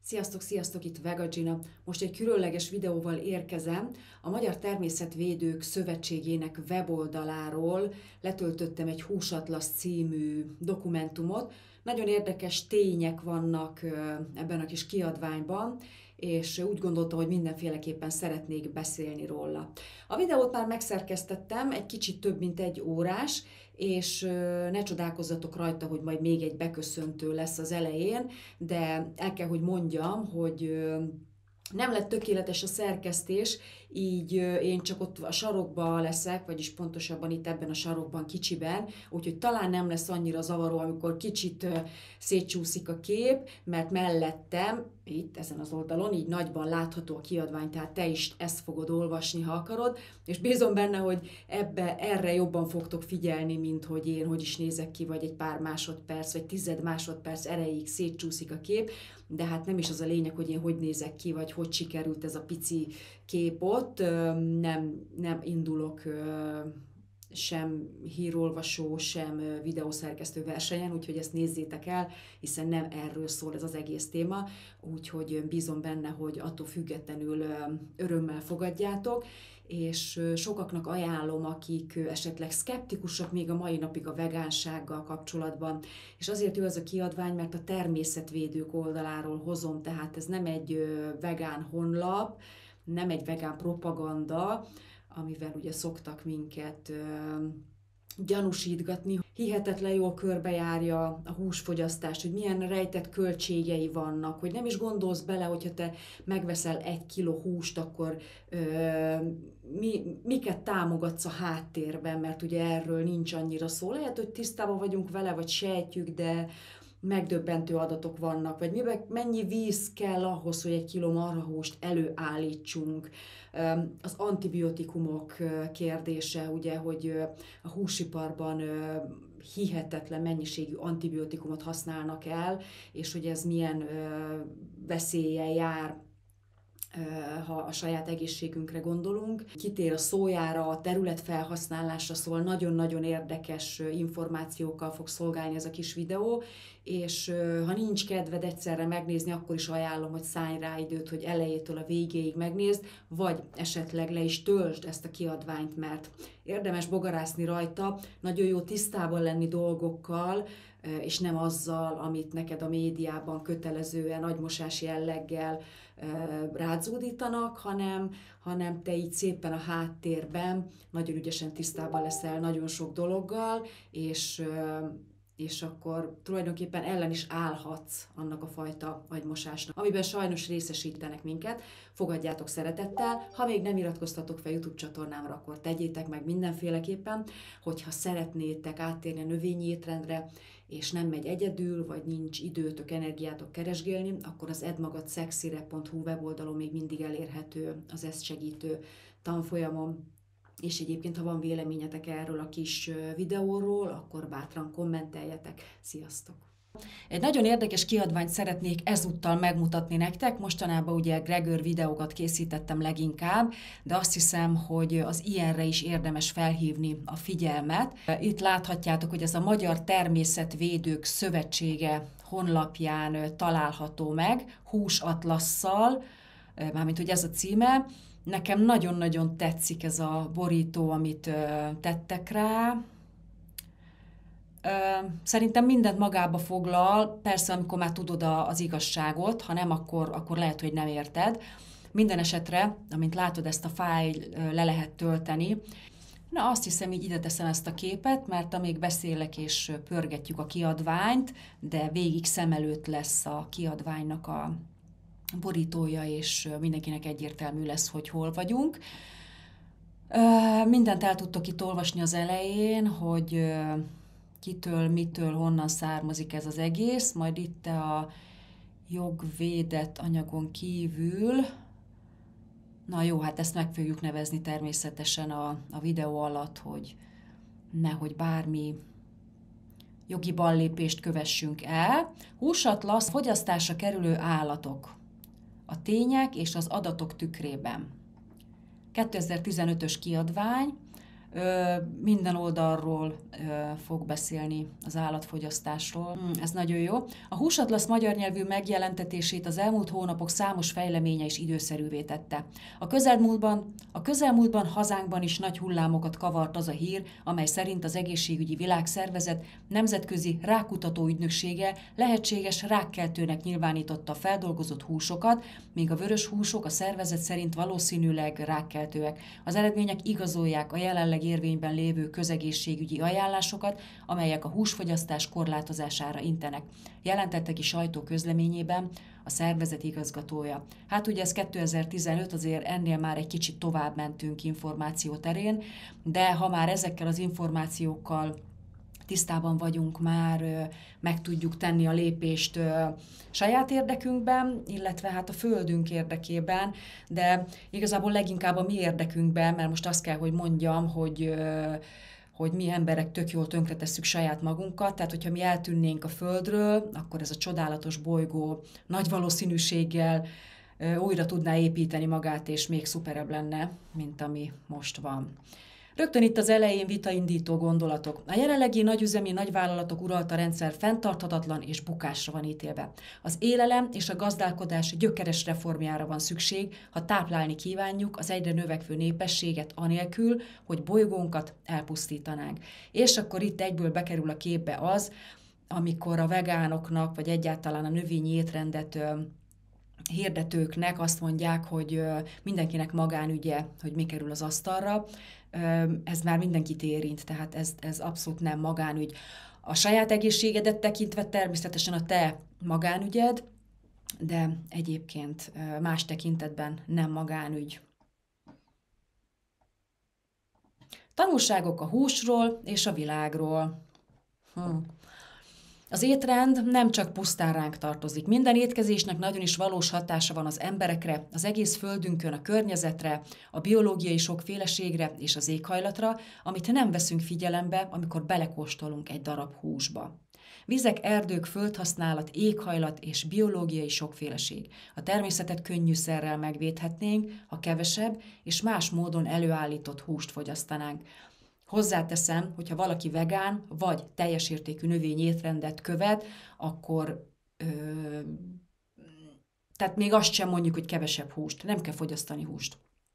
Sziasztok, itt Vega Gina. Most egy különleges videóval érkezem. A Magyar Természetvédők Szövetségének weboldaláról letöltöttem egy Húsatlasz című dokumentumot. Nagyon érdekes tények vannak ebben a kis kiadványban, és úgy gondoltam, hogy mindenféleképpen szeretnék beszélni róla. A videót már megszerkesztettem, egy kicsit több mint 1 órás, és ne csodálkozzatok rajta, hogy majd még egy beköszöntő lesz az elején, de el kell, hogy mondjam, hogy nem lett tökéletes a szerkesztés, így én csak ott a sarokban leszek, vagyis pontosabban itt ebben a sarokban kicsiben, úgyhogy talán nem lesz annyira zavaró, amikor kicsit szétcsúszik a kép, mert mellettem, itt ezen az oldalon, így nagyban látható a kiadvány, tehát te is ezt fogod olvasni, ha akarod, és bízom benne, hogy erre jobban fogtok figyelni, mint hogy én hogy is nézek ki, vagy egy pár másodperc, vagy 10 másodperc erejéig szétcsúszik a kép, de hát nem is az a lényeg, hogy én hogy nézek ki, vagy hogy sikerült ez a pici kép ott. Nem indulok sem hírolvasó, sem videószerkesztő versenyen, úgyhogy ezt nézzétek el, hiszen nem erről szól ez az egész téma, úgyhogy bízom benne, hogy attól függetlenül örömmel fogadjátok, és sokaknak ajánlom, akik esetleg szkeptikusak még a mai napig a vegánsággal kapcsolatban, és azért jó ez a kiadvány, mert a természetvédők oldaláról hozom, tehát ez nem egy vegán honlap, nem egy vegán propaganda, amivel ugye szoktak minket gyanúsítgatni. Hihetetlen jól körbejárja a húsfogyasztást, hogy milyen rejtett költségei vannak, hogy nem is gondolsz bele, hogyha te megveszel 1 kiló húst, akkor miket támogatsz a háttérben, mert ugye erről nincs annyira szó. Lehet, hogy tisztában vagyunk vele, vagy sejtjük, de megdöbbentő adatok vannak, vagy mennyi víz kell ahhoz, hogy 1 kiló marhahúst előállítsunk. Az antibiotikumok kérdése, ugye, hogy a húsiparban hihetetlen mennyiségű antibiotikumot használnak el, és hogy ez milyen veszéllyel jár, ha a saját egészségünkre gondolunk. Kitér a szójára, a területfelhasználásra, szóval nagyon-nagyon érdekes információkkal fog szolgálni ez a kis videó, és ha nincs kedved egyszerre megnézni, akkor is ajánlom, hogy szállj rá időt, hogy elejétől a végéig megnézd, vagy esetleg le is töltsd ezt a kiadványt, mert érdemes bogarászni rajta, nagyon jó tisztában lenni dolgokkal, és nem azzal, amit neked a médiában kötelezően agymosás jelleggel rázúdítanak, hanem te így szépen a háttérben nagyon ügyesen tisztában leszel nagyon sok dologgal, és akkor tulajdonképpen ellen is állhatsz annak a fajta agymosásnak, amiben sajnos részesítenek minket. Fogadjátok szeretettel, ha még nem iratkoztatok fel YouTube csatornámra, akkor tegyétek meg mindenféleképpen, hogyha szeretnétek áttérni a növényi étrendre, és nem megy egyedül, vagy nincs időtök, energiátok keresgélni, akkor az edmagad.szexire.hu weboldalon még mindig elérhető az ezt segítő tanfolyamom. És egyébként, ha van véleményetek erről a kis videóról, akkor bátran kommenteljetek. Sziasztok! Egy nagyon érdekes kiadványt szeretnék ezúttal megmutatni nektek. Mostanában ugye Gregor videókat készítettem leginkább, de azt hiszem, hogy az ilyenre is érdemes felhívni a figyelmet. Itt láthatjátok, hogy ez a Magyar Természetvédők Szövetsége honlapján található meg, Húsatlasszal, mármint hogy ez a címe. Nekem nagyon-nagyon tetszik ez a borító, amit tettek rá. Szerintem mindent magába foglal, persze amikor már tudod az igazságot, ha nem, akkor lehet, hogy nem érted. Minden esetre, amint látod, ezt a fájl le lehet tölteni. Na, azt hiszem, így ide teszem ezt a képet, mert amíg beszélek és pörgetjük a kiadványt, de végig szem előtt lesz a kiadványnak a borítója, és mindenkinek egyértelmű lesz, hogy hol vagyunk. Mindent el tudtok itt olvasni az elején, hogy kitől, mitől, honnan származik ez az egész, majd itt a jogvédett anyagon kívül, na jó, hát ezt meg fogjuk nevezni természetesen a videó alatt, hogy nehogy bármi jogi ballépést kövessünk el. Húsatlasz, fogyasztásra kerülő állatok. A tények és az adatok tükrében. 2015-ös kiadvány, Minden oldalról fog beszélni az állatfogyasztásról. Ez nagyon jó. A Húsatlasz magyar nyelvű megjelentetését az elmúlt hónapok számos fejleménye is időszerűvé tette. A közelmúltban hazánkban is nagy hullámokat kavart az a hír, amely szerint az Egészségügyi Világszervezet nemzetközi rákkutató ügynöksége lehetséges rákkeltőnek nyilvánította a feldolgozott húsokat, míg a vörös húsok a szervezet szerint valószínűleg rákkeltőek. Az eredmények igazolják a jelenleg érvényben lévő közegészségügyi ajánlásokat, amelyek a húsfogyasztás korlátozására intenek. Jelentette ki sajtóközleményében a szervezet igazgatója. Hát ugye ez 2015, azért ennél már egy kicsit tovább mentünk információ terén, de ha már ezekkel az információkkal tisztában vagyunk már, meg tudjuk tenni a lépést saját érdekünkben, illetve hát a földünk érdekében, de igazából leginkább a mi érdekünkben, mert most azt kell, hogy mondjam, hogy mi emberek tök jól tönkretesszük saját magunkat, tehát hogyha mi eltűnnénk a földről, akkor ez a csodálatos bolygó nagy valószínűséggel újra tudná építeni magát, és még szuperebb lenne, mint ami most van. Rögtön itt az elején vitaindító gondolatok. A jelenlegi nagyüzemi nagyvállalatok uralta rendszer fenntarthatatlan és bukásra van ítélve. Az élelem és a gazdálkodás gyökeres reformjára van szükség, ha táplálni kívánjuk az egyre növekvő népességet anélkül, hogy bolygónkat elpusztítanánk. És akkor itt egyből bekerül a képbe az, amikor a vegánoknak, vagy egyáltalán a növényi étrendet hirdetőknek azt mondják, hogy mindenkinek magánügye, hogy mi kerül az asztalra. Ez már mindenkit érint, tehát ez abszolút nem magánügy. A saját egészségedet tekintve természetesen a te magánügyed, de egyébként más tekintetben nem magánügy. Tanulságok a húsról és a világról. Az étrend nem csak pusztán ránk tartozik. Minden étkezésnek nagyon is valós hatása van az emberekre, az egész földünkön, a környezetre, a biológiai sokféleségre és az éghajlatra, amit nem veszünk figyelembe, amikor belekóstolunk egy darab húsba. Vizek, erdők, földhasználat, éghajlat és biológiai sokféleség. A természetet könnyűszerrel megvédhetnénk, ha kevesebb és más módon előállított húst fogyasztanánk. Hozzáteszem, hogyha valaki vegán vagy teljes értékű növényi étrendet követ, akkor tehát még azt sem mondjuk, hogy kevesebb húst, nem kell fogyasztani húst.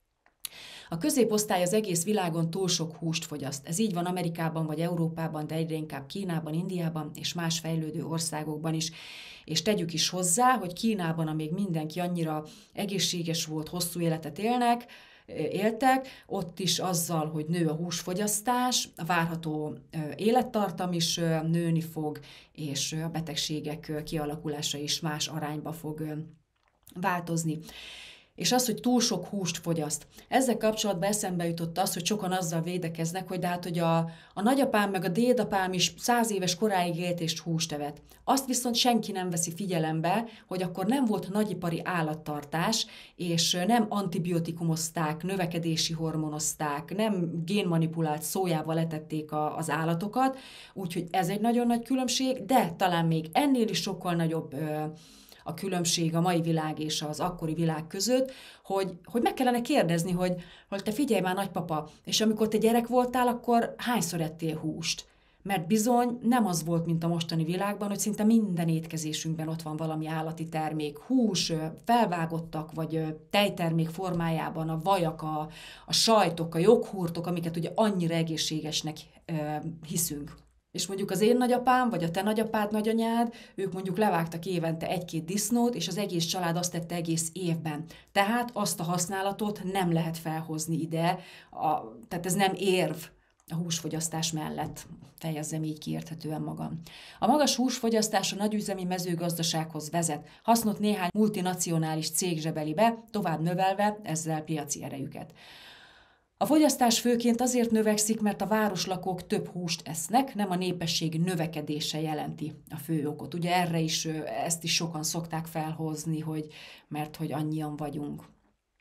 A középosztály az egész világon túl sok húst fogyaszt. Ez így van Amerikában vagy Európában, de egyre inkább Kínában, Indiában és más fejlődő országokban is. És tegyük is hozzá, hogy Kínában, amíg mindenki annyira egészséges volt, hosszú életet éltek, ott is azzal, hogy nő a húsfogyasztás, a várható élettartam is nőni fog, és a betegségek kialakulása is más arányba fog változni. És az, hogy túl sok húst fogyaszt. Ezzel kapcsolatban eszembe jutott az, hogy sokan azzal védekeznek, hogy de hát, hogy a nagyapám meg a dédapám is 100 éves koráig élt és húst evett. Azt viszont senki nem veszi figyelembe, hogy akkor nem volt nagyipari állattartás, és nem antibiotikumozták, növekedési hormonozták, nem génmanipulált szójával etették az állatokat, úgyhogy ez egy nagyon nagy különbség, de talán még ennél is sokkal nagyobb a különbség a mai világ és az akkori világ között, hogy meg kellene kérdezni, hogy te figyelj már, nagypapa, és amikor te gyerek voltál, akkor hányszor ettél húst? Mert bizony nem az volt, mint a mostani világban, hogy szinte minden étkezésünkben ott van valami állati termék, hús, felvágottak, vagy tejtermék formájában a vajak, a sajtok, a joghurtok, amiket ugye annyira egészségesnek hiszünk. És mondjuk az én nagyapám, vagy a te nagyapád, nagyanyád, ők mondjuk levágtak évente 1-2 disznót, és az egész család azt tette egész évben. Tehát azt a használatot nem lehet felhozni ide, tehát ez nem érv a húsfogyasztás mellett. Fejezzem így kiérthetően magam. A magas húsfogyasztás a nagyüzemi mezőgazdasághoz vezet, hasznot néhány multinacionális cég zsebeli be, tovább növelve ezzel piaci erejüket. A fogyasztás főként azért növekszik, mert a városlakók több húst esznek, nem a népesség növekedése jelenti a fő okot. Ugye erre is, ezt is sokan szokták felhozni, mert hogy annyian vagyunk.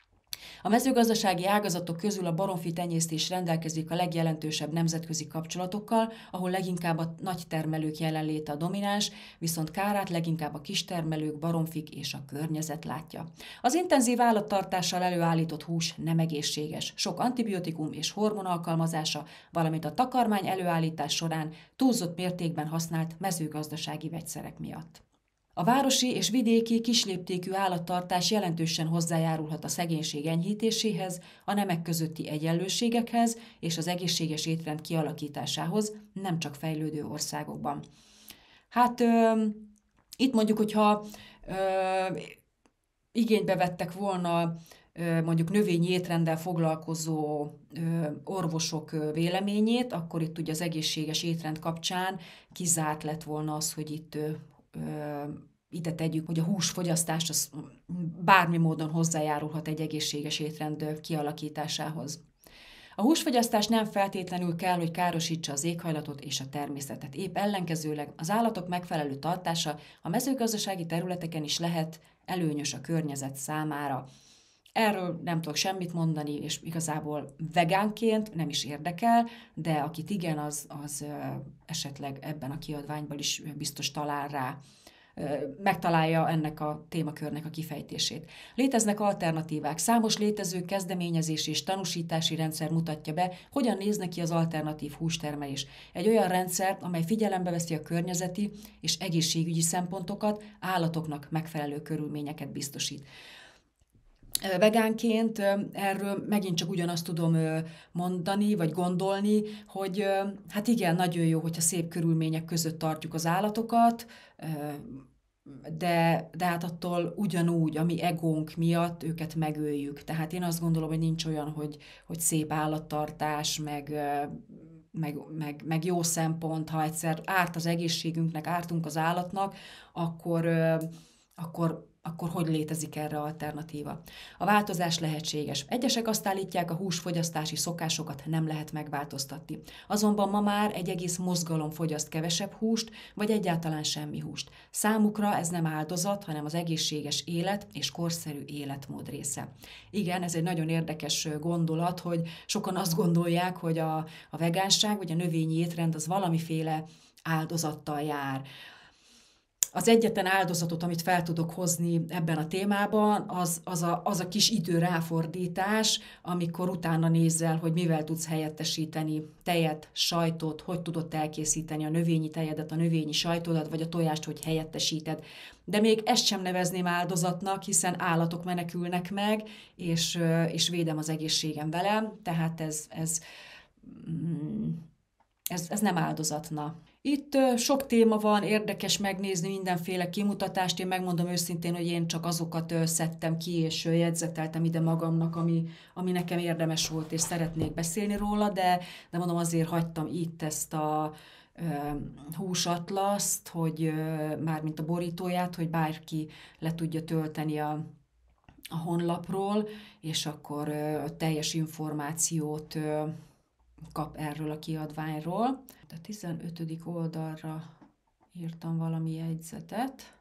A mezőgazdasági ágazatok közül a baromfi tenyésztés rendelkezik a legjelentősebb nemzetközi kapcsolatokkal, ahol leginkább a nagy termelők jelenléte a domináns, viszont kárát leginkább a kistermelők, baromfik és a környezet látja. Az intenzív állattartással előállított hús nem egészséges. Sok antibiotikum és hormon alkalmazása, valamint a takarmány előállítás során túlzott mértékben használt mezőgazdasági vegyszerek miatt. A városi és vidéki kisléptékű állattartás jelentősen hozzájárulhat a szegénység enyhítéséhez, a nemek közötti egyenlőségekhez és az egészséges étrend kialakításához, nem csak fejlődő országokban. Hát itt mondjuk, hogyha igénybe vettek volna mondjuk növényi étrenddel foglalkozó orvosok véleményét, akkor itt ugye az egészséges étrend kapcsán kizárt lett volna az, hogy itt ide tegyük, hogy a húsfogyasztás az bármi módon hozzájárulhat egy egészséges étrend kialakításához. A húsfogyasztás nem feltétlenül kell, hogy károsítsa az éghajlatot és a természetet. Épp ellenkezőleg az állatok megfelelő tartása a mezőgazdasági területeken is lehet előnyös a környezet számára. Erről nem tudok semmit mondani, és igazából vegánként nem is érdekel, de akit igen, az esetleg ebben a kiadványban is biztos talál rá, megtalálja ennek a témakörnek a kifejtését. Léteznek alternatívák. Számos létező kezdeményezés és tanúsítási rendszer mutatja be, hogyan néz ki az alternatív hústermelés. Egy olyan rendszer, amely figyelembe veszi a környezeti és egészségügyi szempontokat, állatoknak megfelelő körülményeket biztosít. Vegánként erről megint csak ugyanazt tudom mondani, vagy gondolni, hogy hát igen, nagyon jó, hogyha szép körülmények között tartjuk az állatokat, de hát attól ugyanúgy, ami egónk miatt őket megöljük. Tehát én azt gondolom, hogy nincs olyan, hogy szép állattartás, meg jó szempont, ha egyszer árt az egészségünknek, ártunk az állatnak, akkor hogy létezik erre alternatíva? A változás lehetséges. Egyesek azt állítják, a húsfogyasztási szokásokat nem lehet megváltoztatni. Azonban ma már egy egész mozgalom fogyaszt kevesebb húst, vagy egyáltalán semmi húst. Számukra ez nem áldozat, hanem az egészséges élet és korszerű életmód része. Igen, ez egy nagyon érdekes gondolat, hogy sokan azt gondolják, hogy a vegánság vagy a növényi étrend az valamiféle áldozattal jár. Az egyetlen áldozatot, amit fel tudok hozni ebben a témában, az a kis idő ráfordítás, amikor utána nézel, hogy mivel tudsz helyettesíteni tejet, sajtot, hogy tudod elkészíteni a növényi tejedet, a növényi sajtodat, vagy a tojást, hogy helyettesíted. De még ezt sem nevezném áldozatnak, hiszen állatok menekülnek meg, és védem az egészségem vele, tehát ez nem áldozatna. Itt sok téma van, érdekes megnézni mindenféle kimutatást. Én megmondom őszintén, hogy én csak azokat szedtem ki, és jegyzeteltem ide magamnak, ami nekem érdemes volt, és szeretnék beszélni róla, de mondom, azért hagytam itt ezt a húsatlaszt, hogy mármint a borítóját, hogy bárki le tudja tölteni a honlapról, és akkor teljes információt kap erről a kiadványról. A 15. oldalra írtam valami jegyzetet.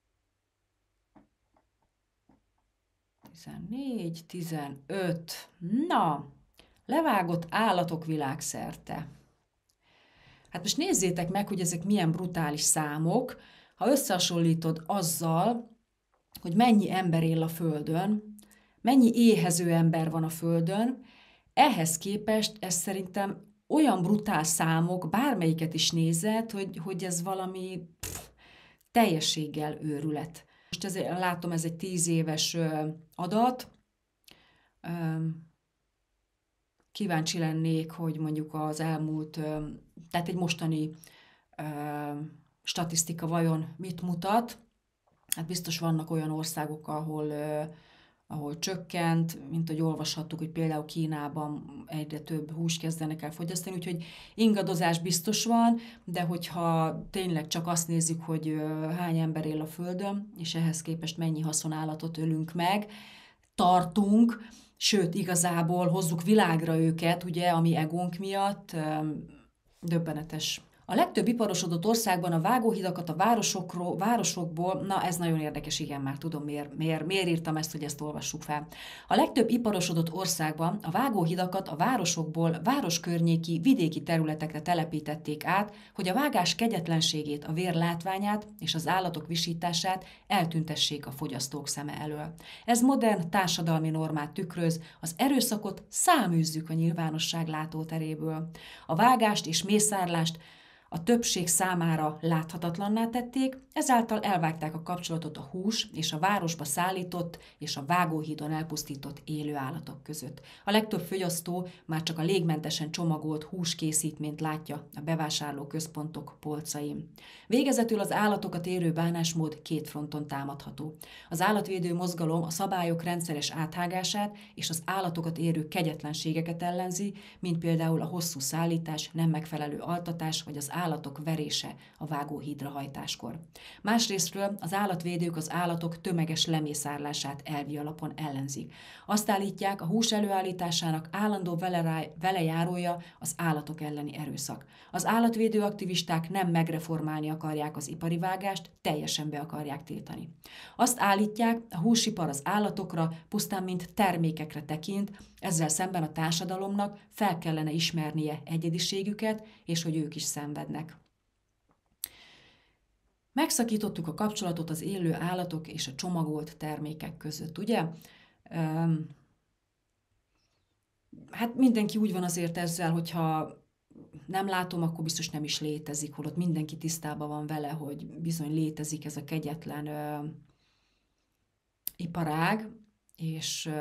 14, 15. Na, levágott állatok világszerte. Hát most nézzétek meg, hogy ezek milyen brutális számok, ha összehasonlítod azzal, hogy mennyi ember él a Földön, mennyi éhező ember van a Földön, ehhez képest ez szerintem olyan brutál számok, bármelyiket is nézed, hogy ez valami teljességgel őrület. Most látom, ez egy 10 éves adat. Kíváncsi lennék, hogy mondjuk az elmúlt, tehát egy mostani statisztika vajon mit mutat. Hát biztos vannak olyan országok, ahol csökkent, mint ahogy olvashattuk, hogy például Kínában egyre több húst kezdenek el fogyasztani, úgyhogy ingadozás biztos van, de hogyha tényleg csak azt nézzük, hogy hány ember él a Földön, és ehhez képest mennyi haszonállatot ölünk meg, tartunk, sőt, igazából hozzuk világra őket, ugye, ami egónk miatt, döbbenetes. A legtöbb iparosodott országban a vágóhidakat a városokból, na ez nagyon érdekes, igen, már tudom, miért írtam ezt, hogy ezt olvassuk fel. A legtöbb iparosodott országban a vágóhidakat a városokból városkörnyéki, vidéki területekre telepítették át, hogy a vágás kegyetlenségét, a vér látványát és az állatok visítását eltüntessék a fogyasztók szeme elől. Ez modern társadalmi normát tükröz, az erőszakot száműzzük a nyilvánosság látóteréből. A vágást és mészárlást a többség számára láthatatlanná tették, ezáltal elvágták a kapcsolatot a hús és a városba szállított és a vágóhídon elpusztított élő állatok között. A legtöbb fogyasztó már csak a légmentesen csomagolt húskészítményt látja a bevásárlóközpontok polcain. Végezetül az állatokat érő bánásmód két fronton támadható. Az állatvédő mozgalom a szabályok rendszeres áthágását és az állatokat érő kegyetlenségeket ellenzi, mint például a hosszú szállítás, nem megfelelő altatás vagy az állatok verése a vágóhídra hajtáskor. Másrésztről az állatvédők az állatok tömeges lemészárlását elvi alapon ellenzik. Azt állítják, a hús előállításának állandó velejárója az állatok elleni erőszak. Az állatvédő aktivisták nem megreformálni akarják az ipari vágást, teljesen be akarják tiltani. Azt állítják, a húsipar az állatokra pusztán mint termékekre tekint, ezzel szemben a társadalomnak fel kellene ismernie egyediségüket, és hogy ők is szenvednek. Megszakítottuk a kapcsolatot az élő állatok és a csomagolt termékek között, ugye? Hát mindenki úgy van azért ezzel, hogyha nem látom, akkor biztos nem is létezik, holott mindenki tisztában van vele, hogy bizony létezik ez a kegyetlen iparág, és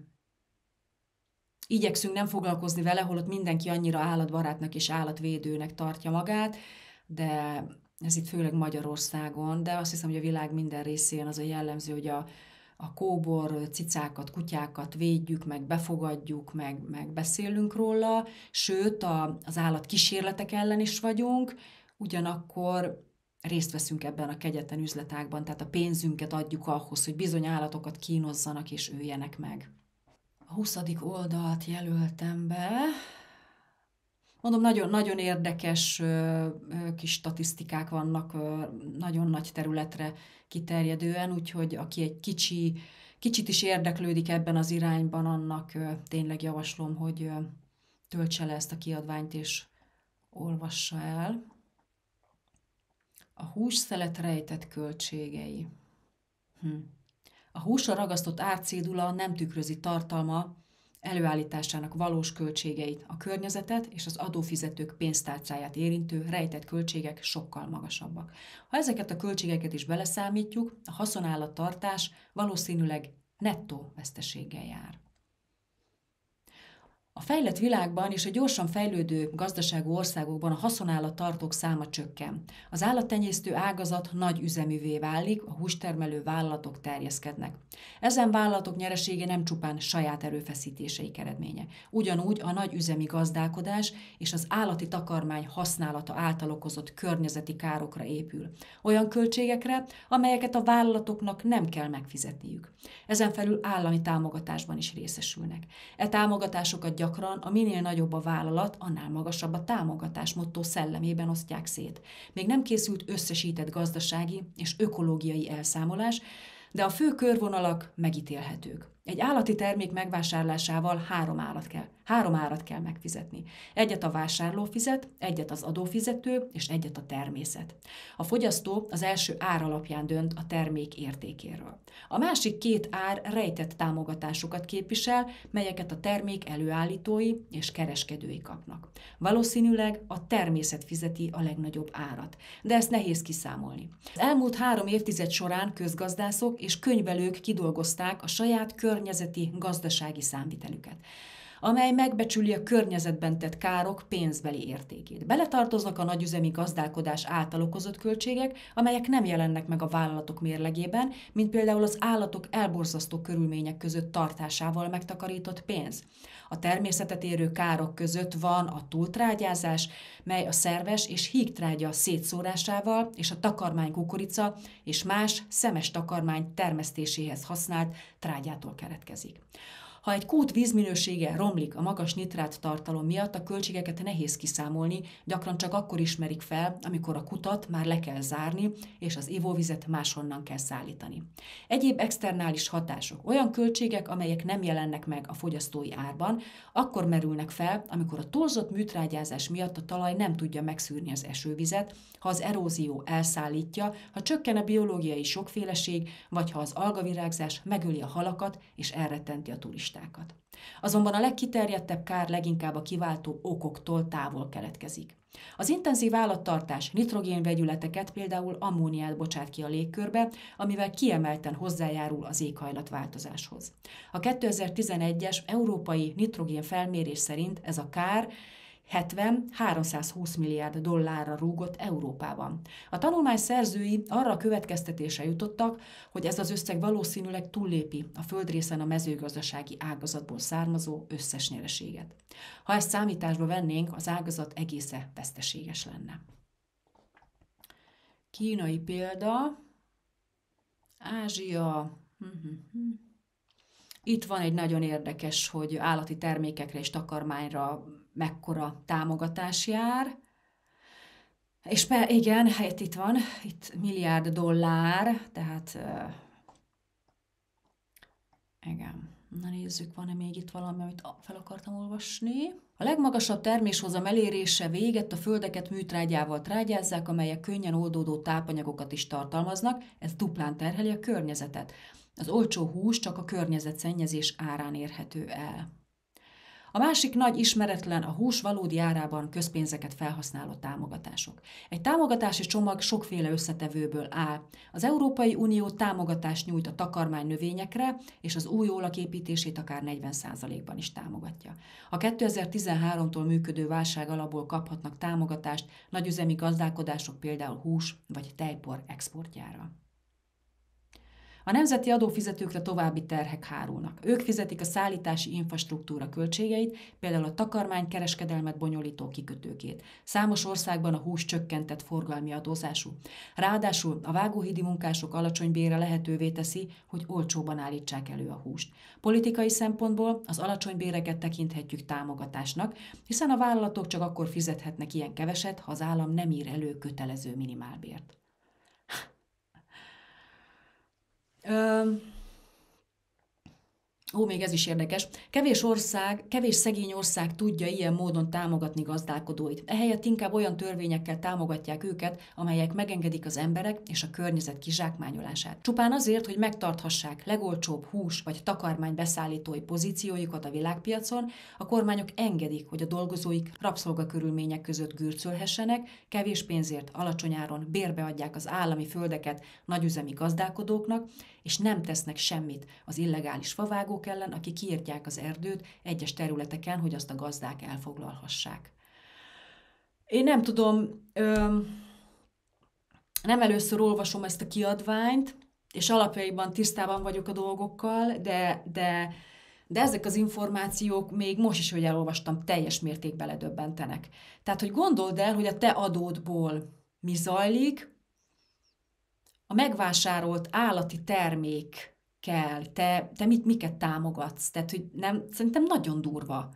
igyekszünk nem foglalkozni vele, holott mindenki annyira állatbarátnak és állatvédőnek tartja magát, de ez itt főleg Magyarországon, de azt hiszem, hogy a világ minden részén az a jellemző, hogy a kóbor cicákat, kutyákat védjük, meg befogadjuk, meg beszélünk róla, sőt az állatkísérletek ellen is vagyunk, ugyanakkor részt veszünk ebben a kegyetlen üzletágban, tehát a pénzünket adjuk ahhoz, hogy bizony állatokat kínozzanak és öljenek meg. A 20. oldalt jelöltem be. Mondom, nagyon érdekes kis statisztikák vannak, nagyon nagy területre kiterjedően, úgyhogy aki egy kicsit is érdeklődik ebben az irányban, annak tényleg javaslom, hogy töltse le ezt a kiadványt és olvassa el. A hússzelet rejtett költségei. A húsra ragasztott árcédula nem tükrözi tartalma előállításának valós költségeit, a környezetet és az adófizetők pénztárcáját érintő rejtett költségek sokkal magasabbak. Ha ezeket a költségeket is beleszámítjuk, a haszonállattartás valószínűleg nettó veszteséggel jár. A fejlett világban és a gyorsan fejlődő gazdaságú országokban a haszonállattartók száma csökken. Az állattenyésztő ágazat nagy üzeművé válik, a hústermelő vállalatok terjeszkednek. Ezen vállalatok nyeresége nem csupán saját erőfeszítéseik eredménye. Ugyanúgy a nagy üzemi gazdálkodás és az állati takarmány használata által okozott környezeti károkra épül. Olyan költségekre, amelyeket a vállalatoknak nem kell megfizetniük. Ezen felül állami támogatásban is részesülnek. E támogatásokat gyakran a minél nagyobb a vállalat, annál magasabb a támogatás motto szellemében osztják szét. Még nem készült összesített gazdasági és ökológiai elszámolás, de a fő körvonalak megítélhetők. Egy állati termék megvásárlásával három árat kell megfizetni. Egyet a vásárló fizet, egyet az adófizető, és egyet a természet. A fogyasztó az első ár alapján dönt a termék értékéről. A másik két ár rejtett támogatásokat képvisel, melyeket a termék előállítói és kereskedői kapnak. Valószínűleg a természet fizeti a legnagyobb árat, de ezt nehéz kiszámolni. Az elmúlt 3 évtized során közgazdászok és könyvelők kidolgozták a saját környezeti gazdasági számvitelüket, amely megbecsüli a környezetben tett károk pénzbeli értékét. Beletartoznak a nagyüzemi gazdálkodás által okozott költségek, amelyek nem jelennek meg a vállalatok mérlegében, mint például az állatok elborzasztó körülmények között tartásával megtakarított pénz. A természetet érő károk között van a túltrágyázás, mely a szerves és hígtrágya szétszórásával és a takarmány kukorica és más szemes takarmány termesztéséhez használt trágyától keletkezik. Ha egy kút vízminősége romlik a magas nitrát tartalom miatt, a költségeket nehéz kiszámolni, gyakran csak akkor ismerik fel, amikor a kutat már le kell zárni, és az ivóvizet máshonnan kell szállítani. Egyéb externális hatások, olyan költségek, amelyek nem jelennek meg a fogyasztói árban, akkor merülnek fel, amikor a túlzott műtrágyázás miatt a talaj nem tudja megszűrni az esővizet, ha az erózió elszállítja, ha csökken a biológiai sokféleség, vagy ha az algavirágzás megöli a halakat és elrettenti a turistákat. Azonban a legkiterjedtebb kár leginkább a kiváltó okoktól távol keletkezik. Az intenzív állattartás nitrogénvegyületeket, például ammóniát bocsát ki a légkörbe, amivel kiemelten hozzájárul az éghajlatváltozáshoz. A 2011-es európai nitrogén felmérés szerint ez a kár 70-320 milliárd dollárra rúgott Európában. A tanulmány szerzői arra a következtetésre jutottak, hogy ez az összeg valószínűleg túllépi a földrészen a mezőgazdasági ágazatból származó összes nyereséget. Ha ezt számításba vennénk, az ágazat egészen veszteséges lenne. Kínai példa, Ázsia. Itt van egy nagyon érdekes, hogy állati termékekre és takarmányra mekkora támogatás jár. És igen, hát itt van, itt milliárd dollár, tehát igen. Na nézzük, van-e még itt valami, amit fel akartam olvasni. A legmagasabb terméshozam elérése véget a földeket műtrágyával trágyázzák, amelyek könnyen oldódó tápanyagokat is tartalmaznak, ez duplán terheli a környezetet. Az olcsó hús csak a környezetszennyezés árán érhető el. A másik nagy ismeretlen a hús valódi árában közpénzeket felhasználó támogatások. Egy támogatási csomag sokféle összetevőből áll. Az Európai Unió támogatást nyújt a takarmány növényekre, és az új ólak építését akár 40%-ban is támogatja. A 2013-tól működő válság alapból kaphatnak támogatást nagyüzemi gazdálkodások, például hús vagy tejpor exportjára. A nemzeti adófizetőkre további terhek hárulnak. Ők fizetik a szállítási infrastruktúra költségeit, például a takarmánykereskedelmet bonyolító kikötőkét. Számos országban a hús csökkentett forgalmi adózású. Ráadásul a vágóhídi munkások alacsony bére lehetővé teszi, hogy olcsóban állítsák elő a húst. Politikai szempontból az alacsony béreket tekinthetjük támogatásnak, hiszen a vállalatok csak akkor fizethetnek ilyen keveset, ha az állam nem ír elő kötelező minimálbért. Még ez is érdekes. Kevés szegény ország tudja ilyen módon támogatni gazdálkodóit. Ehelyett inkább olyan törvényekkel támogatják őket, amelyek megengedik az emberek és a környezet kizsákmányolását. Csupán azért, hogy megtarthassák legolcsóbb hús vagy takarmány beszállítói pozíciójukat a világpiacon, a kormányok engedik, hogy a dolgozóik rabszolgakörülmények között gürcölhessenek, kevés pénzért, alacsony áron bérbe adják az állami földeket nagyüzemi gazdálkodóknak, és nem tesznek semmit az illegális favágók ellen, akik kiirtják az erdőt egyes területeken, hogy azt a gazdák elfoglalhassák. Én nem tudom, nem először olvasom ezt a kiadványt, és alapjaiban tisztában vagyok a dolgokkal, de ezek az információk még most is, hogy elolvastam, teljes mértékben ledöbbentenek. Tehát, hogy gondold el, hogy a te adódból mi zajlik, a megvásárolt állati termékkel, te miket támogatsz? Tehát, hogy szerintem nagyon durva.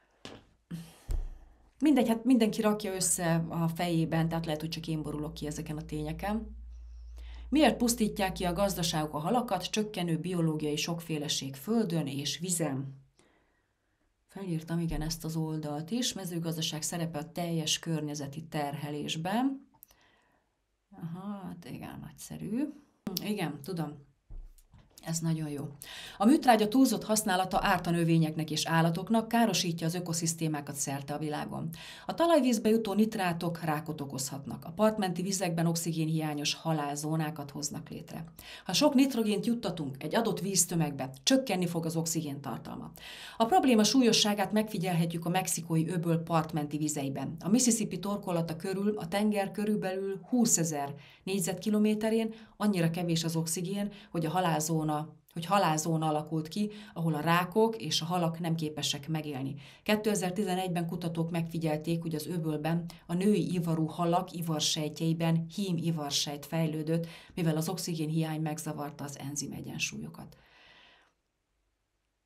Mindegy, hát mindenki rakja össze a fejében, tehát lehet, hogy csak én borulok ki ezeken a tényeken. Miért pusztítják ki a gazdaságok a halakat, csökkenő biológiai sokféleség földön és vizen? Felírtam igen ezt az oldalt is, mezőgazdaság szerepe a teljes környezeti terhelésben. Aha, hát igen, nagyszerű. Igen, tudom. Ez nagyon jó. A műtrágya túlzott használata árt a növényeknek és állatoknak, károsítja az ökoszisztémákat szerte a világon. A talajvízbe jutó nitrátok rákot okozhatnak. A partmenti vizekben oxigénhiányos halálzónákat hoznak létre. Ha sok nitrogént juttatunk egy adott víztömegbe, csökkenni fog az oxigén tartalma. A probléma súlyosságát megfigyelhetjük a mexikói öböl partmenti vizeiben. A Mississippi torkolata körül a tenger körülbelül 20 000 négyzetkilométerén annyira kevés az oxigén, hogy halálzóna alakult ki, ahol a rákok és a halak nem képesek megélni. 2011-ben kutatók megfigyelték, hogy az öbölben a női ivarú halak ivarsejtjeiben hím-ivarsejt fejlődött, mivel az oxigénhiány megzavarta az enzim egyensúlyokat.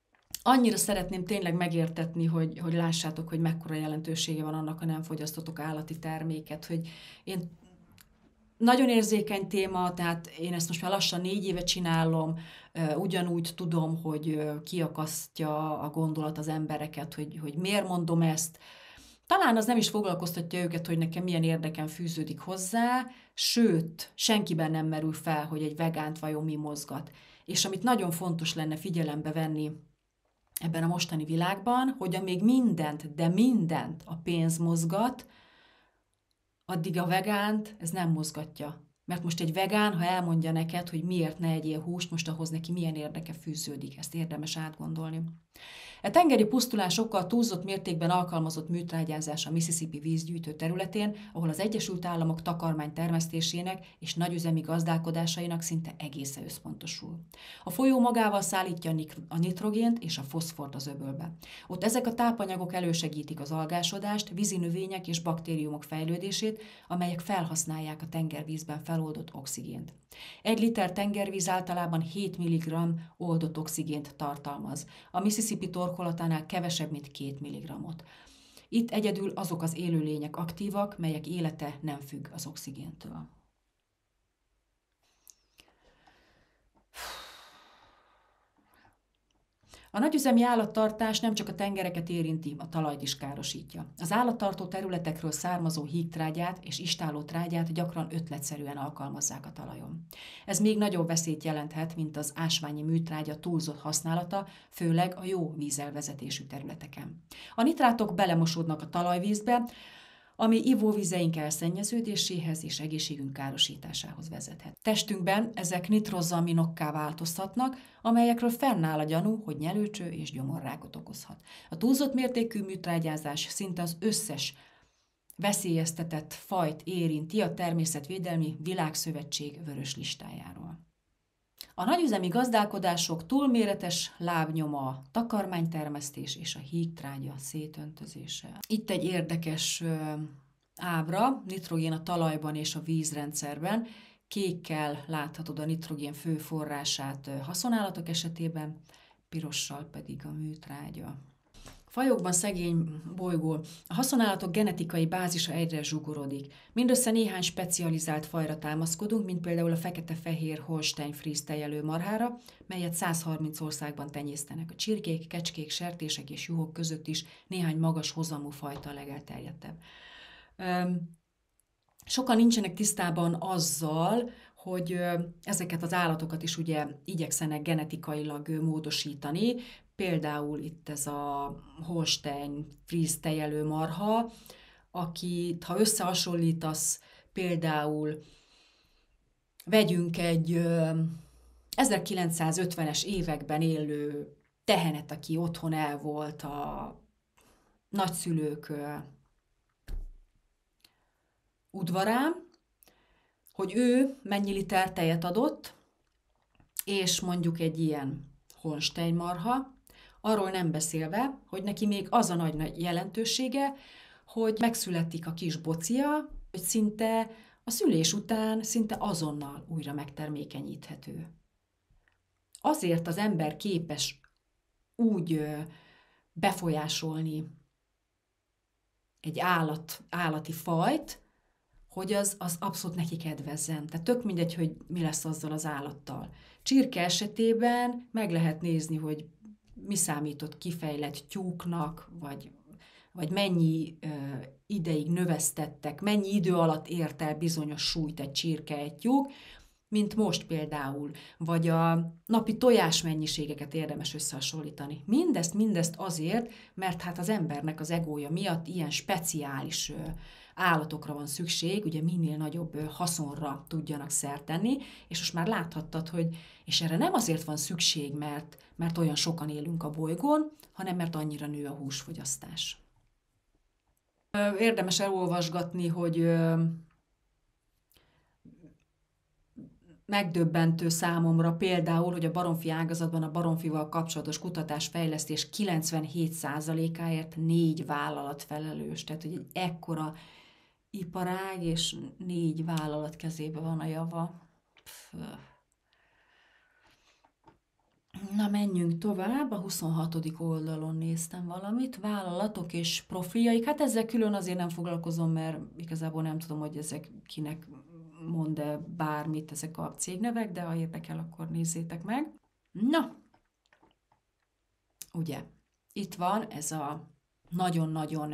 annyira szeretném tényleg megértetni, hogy lássátok, hogy mekkora jelentősége van annak, ha nem fogyasztotok állati terméket, hogy én nagyon érzékeny téma, tehát én ezt most már lassan 4 éve csinálom, ugyanúgy tudom, hogy kiakasztja a gondolat az embereket, hogy miért mondom ezt. Talán az nem is foglalkoztatja őket, hogy nekem milyen érdekem fűződik hozzá, sőt, senkiben nem merül fel, hogy egy vegánt vajon mi mozgat. És amit nagyon fontos lenne figyelembe venni ebben a mostani világban, hogy amíg mindent, de mindent a pénz mozgat, addig a vegánt ez nem mozgatja. Mert most egy vegán, ha elmondja neked, hogy miért ne egyél húst, most ahhoz neki milyen érdeke fűződik, ezt érdemes átgondolni. A tengeri pusztulásokkal túlzott mértékben alkalmazott műtrágyázás a Mississippi vízgyűjtő területén, ahol az Egyesült Államok takarmány termesztésének és nagyüzemi gazdálkodásainak szinte egészen összpontosul. A folyó magával szállítja a nitrogént és a foszfort az öbölbe. Ott ezek a tápanyagok elősegítik az algásodást, vízi növények és baktériumok fejlődését, amelyek felhasználják a tengervízben feloldott oxigént. 1 liter tengervíz általában 7 mg oldott oxigént tartalmaz. A Mississippi torkolatánál kevesebb, mint 2 mg-ot. Itt egyedül azok az élőlények aktívak, melyek élete nem függ az oxigéntől. A nagyüzemi állattartás nem csak a tengereket érinti, a talajt is károsítja. Az állattartó területekről származó hígtrágyát és istállótrágyát gyakran ötletszerűen alkalmazzák a talajon. Ez még nagyobb veszélyt jelenthet, mint az ásványi műtrágya túlzott használata, főleg a jó vízelvezetésű területeken. A nitrátok belemosódnak a talajvízbe, ami ivóvízeink elszennyeződéséhez és egészségünk károsításához vezethet. Testünkben ezek nitrozaminokká változhatnak, amelyekről fennáll a gyanú, hogy nyelőcső és gyomorrákot okozhat. A túlzott mértékű műtrágyázás szinte az összes veszélyeztetett fajt érinti a Természetvédelmi Világszövetség vörös listájáról. A nagyüzemi gazdálkodások túlméretes lábnyoma, takarmánytermesztés és a hígtrágya szétöntözése. Itt egy érdekes ábra, nitrogén a talajban és a vízrendszerben. Kékkel láthatod a nitrogén fő forrását haszonállatok esetében, pirossal pedig a műtrágya. Fajokban szegény bolygó. A haszonállatok genetikai bázisa egyre zsugorodik. Mindössze néhány specializált fajra támaszkodunk, mint például a fekete-fehér Holstein Fries tejelő marhára, melyet 130 országban tenyésztenek. A csirkék, kecskék, sertések és juhok között is néhány magas hozamú fajta a legelterjedtebb. Sokan nincsenek tisztában azzal, hogy ezeket az állatokat is ugye igyekszenek genetikailag módosítani. Például itt ez a Holstein Fries tejelő marha, akit ha összehasonlítasz, például vegyünk egy 1950-es években élő tehenet, aki otthon el volt a nagyszülők udvarán, hogy ő mennyi liter tejet adott, és mondjuk egy ilyen Holstein marha, arról nem beszélve, hogy neki még az a nagy jelentősége, hogy megszületik a kis bocia, hogy szinte a szülés után szinte azonnal újra megtermékenyíthető. Azért az ember képes úgy befolyásolni egy állati fajt, hogy az abszolút neki kedvezzen. Tehát tök mindegy, hogy mi lesz azzal az állattal. Csirke esetében meg lehet nézni, hogy mi számított kifejlett tyúknak, vagy mennyi ideig növesztettek, mennyi idő alatt ért el bizonyos súlyt egy csirke, egy tyúk, mint most például, vagy a napi tojás mennyiségeket érdemes összehasonlítani. Mindezt azért, mert hát az embernek az egója miatt ilyen speciális állatokra van szükség, ugye minél nagyobb haszonra tudjanak szert tenni, és most már láthattad, hogy és erre nem azért van szükség, mert olyan sokan élünk a bolygón, hanem mert annyira nő a húsfogyasztás. Érdemes elolvasgatni, hogy megdöbbentő számomra például, hogy a baromfi ágazatban a baromfival kapcsolatos kutatás-fejlesztés 97%-áért 4 vállalat felelős. Tehát, hogy egy ekkora iparág, és 4 vállalat kezébe van a java. Na, menjünk tovább, a 26. oldalon néztem valamit, vállalatok és profiljaik. Hát ezzel külön azért nem foglalkozom, mert igazából nem tudom, hogy ezek kinek mond-e bármit ezek a cégnevek, de ha érdekel, akkor nézzétek meg. Na, ugye, itt van ez a nagyon-nagyon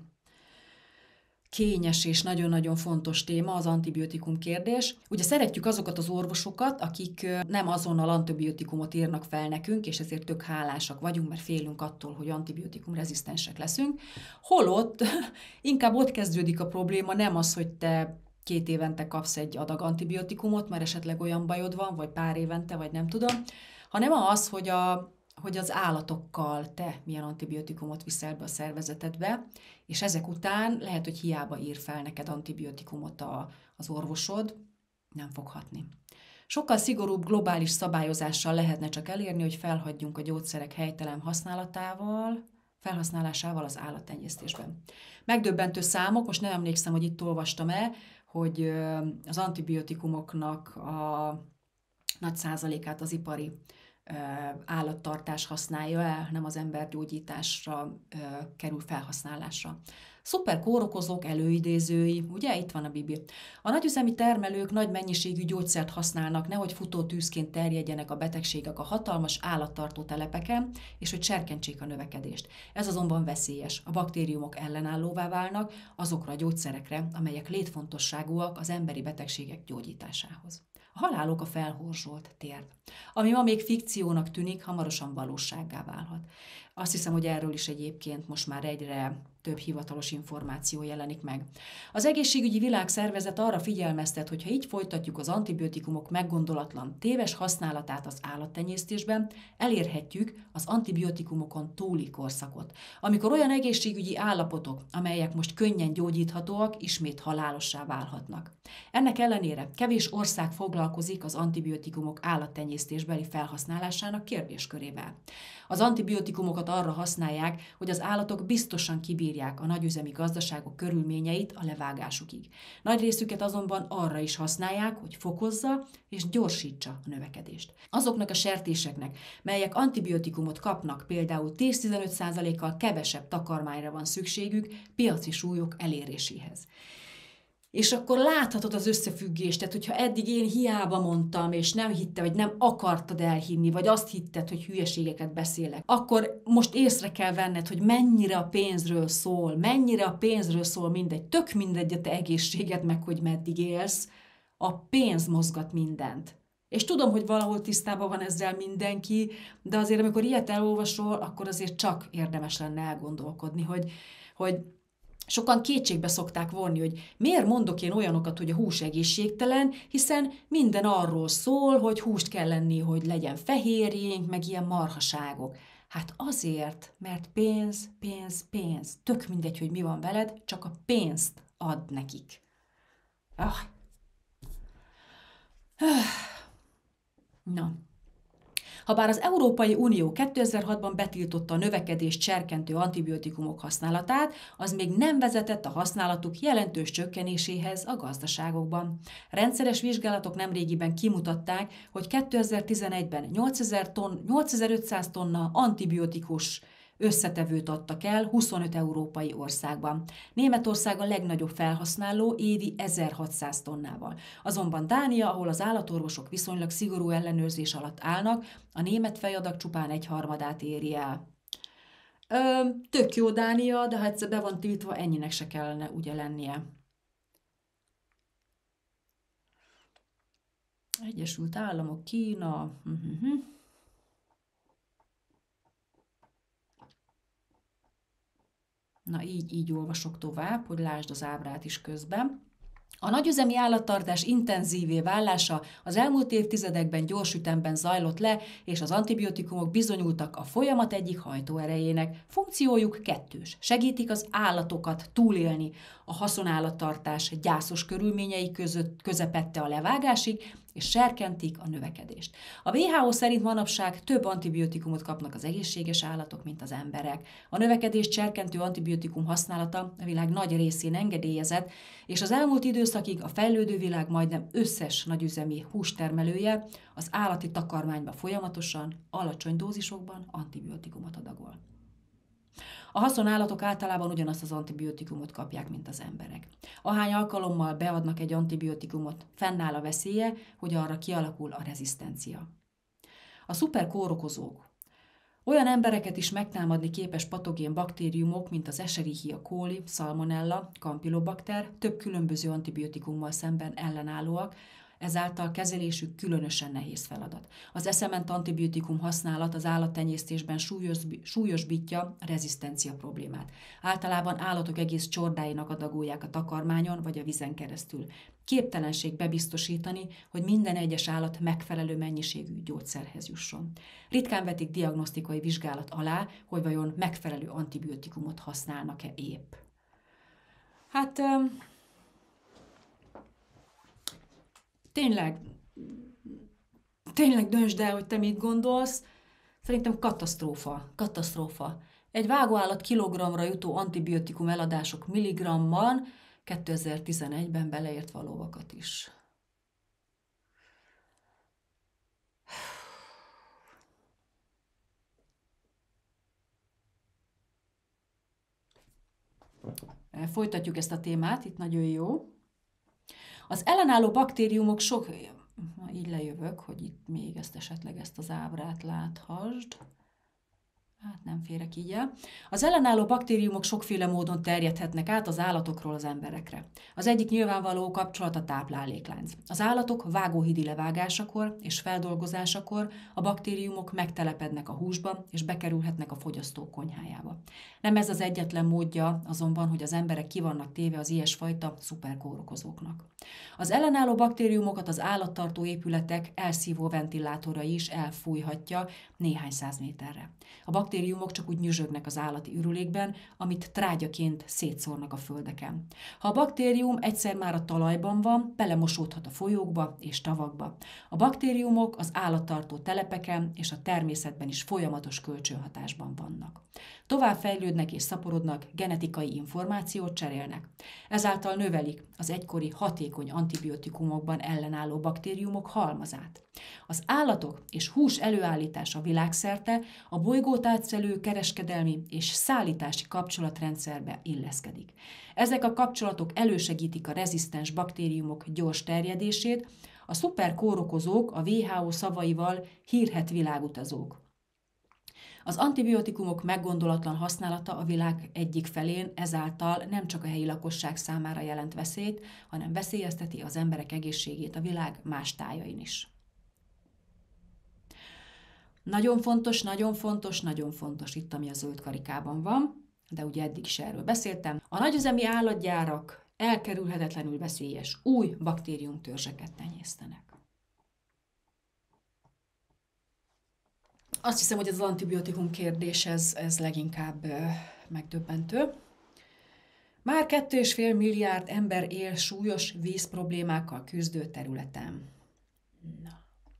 kényes és nagyon-nagyon fontos téma, az antibiotikum kérdés. Ugye szeretjük azokat az orvosokat, akik nem azonnal antibiotikumot írnak fel nekünk, és ezért tök hálásak vagyunk, mert félünk attól, hogy antibiotikum rezisztensek leszünk. Holott inkább ott kezdődik a probléma, nem az, hogy te 2 évente kapsz egy adag antibiotikumot, mert esetleg olyan bajod van, vagy pár évente, vagy nem tudom, hanem az, hogy az állatokkal te milyen antibiotikumot viszel be a szervezetedbe, és ezek után lehet, hogy hiába ír fel neked antibiotikumot az orvosod, nem fog hatni. Sokkal szigorúbb globális szabályozással lehetne csak elérni, hogy felhagyjunk a gyógyszerek helytelen felhasználásával az állattenyésztésben. Megdöbbentő számok, most nem emlékszem, hogy itt olvastam-e, hogy az antibiotikumoknak a nagy százalékát az ipari állattartás használja el, nem az embergyógyításra kerül felhasználásra. Szuper kórokozók, előidézői, ugye itt van a bibi. A nagyüzemi termelők nagy mennyiségű gyógyszert használnak, nehogy futótűzként terjedjenek a betegségek a hatalmas állattartó telepeken, és hogy serkentsék a növekedést. Ez azonban veszélyes. A baktériumok ellenállóvá válnak azokra a gyógyszerekre, amelyek létfontosságúak az emberi betegségek gyógyításához. A halál oka felhorzsolt térd. Ami ma még fikciónak tűnik, hamarosan valósággá válhat. Azt hiszem, hogy erről is egyébként most már egyre több hivatalos információ jelenik meg. Az Egészségügyi Világszervezet arra figyelmeztet, hogy ha így folytatjuk az antibiotikumok meggondolatlan, téves használatát az állattenyésztésben, elérhetjük az antibiotikumokon túli korszakot, amikor olyan egészségügyi állapotok, amelyek most könnyen gyógyíthatóak, ismét halálossá válhatnak. Ennek ellenére kevés ország foglalkozik az antibiotikumok állattenyésztésbeli felhasználásának kérdéskörével. Az antibiotikumokat arra használják, hogy az állatok biztosan kibírják a nagyüzemi gazdaságok körülményeit a levágásukig. Nagy részüket azonban arra is használják, hogy fokozza és gyorsítsa a növekedést. Azoknak a sertéseknek, melyek antibiotikumot kapnak, például 10-15%-kal kevesebb takarmányra van szükségük piaci súlyok eléréséhez. És akkor láthatod az összefüggést, tehát hogyha eddig én hiába mondtam, és nem hitte, vagy nem akartad elhinni, vagy azt hitted, hogy hülyeségeket beszélek, akkor most észre kell venned, hogy mennyire a pénzről szól mindegy, tök mindegy a te egészséged, meg hogy meddig élsz, a pénz mozgat mindent. És tudom, hogy valahol tisztában van ezzel mindenki, de azért amikor ilyet elolvasol, akkor azért csak érdemes lenne elgondolkodni, hogy sokan kétségbe szokták vonni, hogy miért mondok én olyanokat, hogy a hús egészségtelen, hiszen minden arról szól, hogy húst kell lenni, hogy legyen fehérjénk, meg ilyen marhaságok. Hát azért, mert pénz, pénz, pénz. Tök mindegy, hogy mi van veled, csak a pénzt ad nekik. Na. Habár az Európai Unió 2006-ban betiltotta a növekedést serkentő antibiotikumok használatát, az még nem vezetett a használatuk jelentős csökkenéséhez a gazdaságokban. Rendszeres vizsgálatok nemrégiben kimutatták, hogy 2011-ben 8500 tonna antibiotikus összetevőt adtak el 25 európai országban. Németország a legnagyobb felhasználó évi 1600 tonnával. Azonban Dánia, ahol az állatorvosok viszonylag szigorú ellenőrzés alatt állnak, a német fejadag csupán 1/3 éri el. Tök jó Dánia, de ha egyszer be van tiltva, ennyinek se kellene ugye lennie. Egyesült Államok, Kína... Na így olvasok tovább, hogy lásd az ábrát is közben. A nagyüzemi állattartás intenzívé válása az elmúlt évtizedekben gyors ütemben zajlott le, és az antibiotikumok bizonyultak a folyamat egyik hajtóerejének. Funkciójuk kettős. Segítik az állatokat túlélni a haszonállattartás gyászos körülményei közepette a levágásig, és serkentik a növekedést. A WHO szerint manapság több antibiotikumot kapnak az egészséges állatok, mint az emberek. A növekedést serkentő antibiotikum használata a világ nagy részén engedélyezett, és az elmúlt időszakig a fejlődő világ majdnem összes nagyüzemi hústermelője az állati takarmányba folyamatosan, alacsony dózisokban antibiotikumot adagol. A haszonállatok általában ugyanazt az antibiotikumot kapják, mint az emberek. Ahány alkalommal beadnak egy antibiotikumot, fennáll a veszélye, hogy arra kialakul a rezisztencia. A szuperkórokozók olyan embereket is megtámadni képes patogén baktériumok, mint az Escherichia coli, Salmonella, Campylobacter, több különböző antibiotikummal szemben ellenállóak, ezáltal kezelésük különösen nehéz feladat. Az eszement antibiotikum használat az állattenyésztésben súlyosbítja a rezisztencia problémát. Általában állatok egész csordáinak adagolják a takarmányon vagy a vizen keresztül. Képtelenség bebiztosítani, hogy minden egyes állat megfelelő mennyiségű gyógyszerhez jusson. Ritkán vetik diagnosztikai vizsgálat alá, hogy vajon megfelelő antibiotikumot használnak-e épp. Hát... Tényleg döntsd el, hogy te mit gondolsz. Szerintem katasztrófa. Egy vágóállat kilogramra jutó antibiotikum eladások milligramban 2011-ben beleértve a lovakat is. Folytatjuk ezt a témát, itt nagyon jó. Az ellenálló baktériumok így lejövök, hogy itt még esetleg ezt az ábrát láthassd. Hát nem férek így el. Az ellenálló baktériumok sokféle módon terjedhetnek át az állatokról az emberekre. Az egyik nyilvánvaló kapcsolat a tápláléklánc. Az állatok vágóhidi levágásakor és feldolgozásakor a baktériumok megtelepednek a húsba és bekerülhetnek a fogyasztók konyhájába. Nem ez az egyetlen módja azonban, hogy az emberek ki vannak téve az ilyesfajta szuperkórokozóknak. Az ellenálló baktériumokat az állattartó épületek elszívó ventilátorai is elfújhatja néhány száz méterre. A baktériumok csak úgy nyüzsögnek az állati ürülékben, amit trágyaként szétszórnak a földeken. Ha a baktérium egyszer már a talajban van, belemosódhat a folyókba és tavakba. A baktériumok az állattartó telepeken és a természetben is folyamatos kölcsönhatásban vannak. Tovább fejlődnek és szaporodnak, genetikai információt cserélnek. Ezáltal növelik az egykori hatékony antibiotikumokban ellenálló baktériumok halmazát. Az állatok és hús előállítása világszerte a bolygót átszelő kereskedelmi és szállítási kapcsolatrendszerbe illeszkedik. Ezek a kapcsolatok elősegítik a rezisztens baktériumok gyors terjedését, a szuperkórokozók a WHO szavaival hírhedt világutazók. Az antibiotikumok meggondolatlan használata a világ egyik felén ezáltal nem csak a helyi lakosság számára jelent veszélyt, hanem veszélyezteti az emberek egészségét a világ más tájain is. Nagyon fontos, itt ami a zöld karikában van, de ugye eddig is erről beszéltem. A nagyüzemi állatgyárak elkerülhetetlenül veszélyes új baktériumtörzseket tenyésztenek. Azt hiszem, hogy ez az antibiotikum kérdés, ez leginkább megdöbbentő. Már 2,5 milliárd ember él súlyos vízproblémákkal küzdő területen. Na.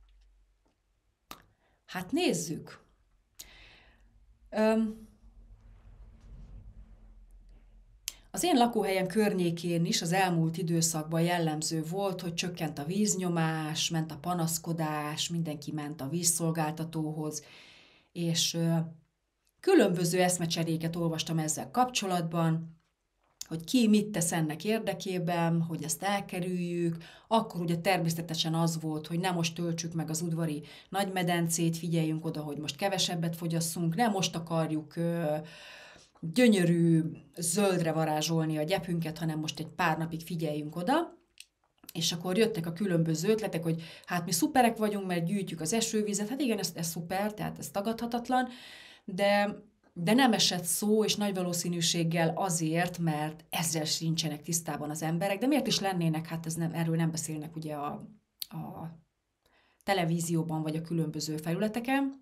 Hát nézzük. Az én lakóhelyem környékén is az elmúlt időszakban jellemző volt, hogy csökkent a víznyomás, ment a panaszkodás, mindenki ment a vízszolgáltatóhoz, és különböző eszmecseréket olvastam ezzel kapcsolatban, hogy ki mit tesz ennek érdekében, hogy ezt elkerüljük. Akkor ugye természetesen az volt, hogy nem most töltsük meg az udvari nagymedencét, figyeljünk oda, hogy most kevesebbet fogyasszunk, nem most akarjuk gyönyörű zöldre varázsolni a gyepünket, hanem most egy pár napig figyeljünk oda. És akkor jöttek a különböző ötletek, hogy hát mi szuperek vagyunk, mert gyűjtjük az esővizet. Hát igen, ez szuper, tehát ez tagadhatatlan, de nem esett szó, és nagy valószínűséggel azért, mert ezzel sincsenek tisztában az emberek. De miért is lennének? Hát erről nem beszélnek ugye a televízióban, vagy a különböző felületeken,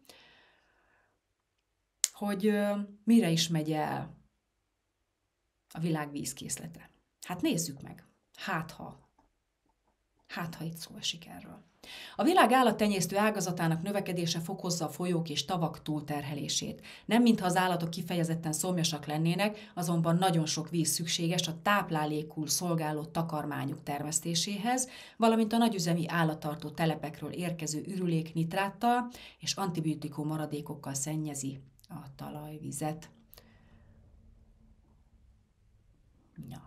hogy mire is megy el a világ vízkészlete. Hát nézzük meg. Hát, ha itt szó esik erről. A világ állattenyésztő ágazatának növekedése fokozza a folyók és tavak túlterhelését. Nem mintha az állatok kifejezetten szomjasak lennének, azonban nagyon sok víz szükséges a táplálékul szolgáló takarmányok termesztéséhez, valamint a nagyüzemi állattartó telepekről érkező ürülék nitráttal és antibiotikum maradékokkal szennyezi a talajvizet. Ja.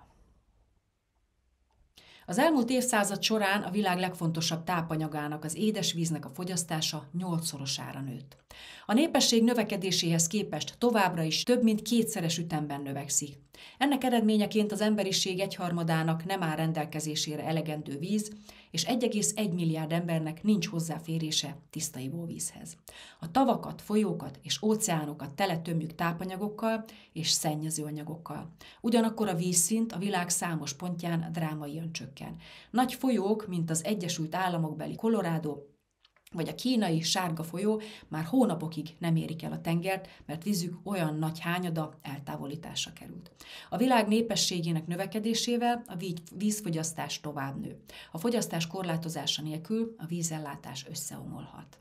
Az elmúlt évszázad során a világ legfontosabb tápanyagának, az édesvíznek a fogyasztása 8-szorosára nőtt. A népesség növekedéséhez képest továbbra is több mint 2-szeres ütemben növekszik. Ennek eredményeként az emberiség 1/3-ának nem áll rendelkezésére elegendő víz, és 1,1 milliárd embernek nincs hozzáférése tiszta ivóvízhez. A tavakat, folyókat és óceánokat teletömjük tápanyagokkal és szennyezőanyagokkal. Ugyanakkor a vízszint a világ számos pontján drámaian csökken. Nagy folyók, mint az Egyesült Államokbeli Colorado vagy a kínai Sárga folyó már hónapokig nem érik el a tengert, mert vízük olyan nagy hányada eltávolításra került. A világ népességének növekedésével a vízfogyasztás tovább nő. A fogyasztás korlátozása nélkül a vízellátás összeomolhat.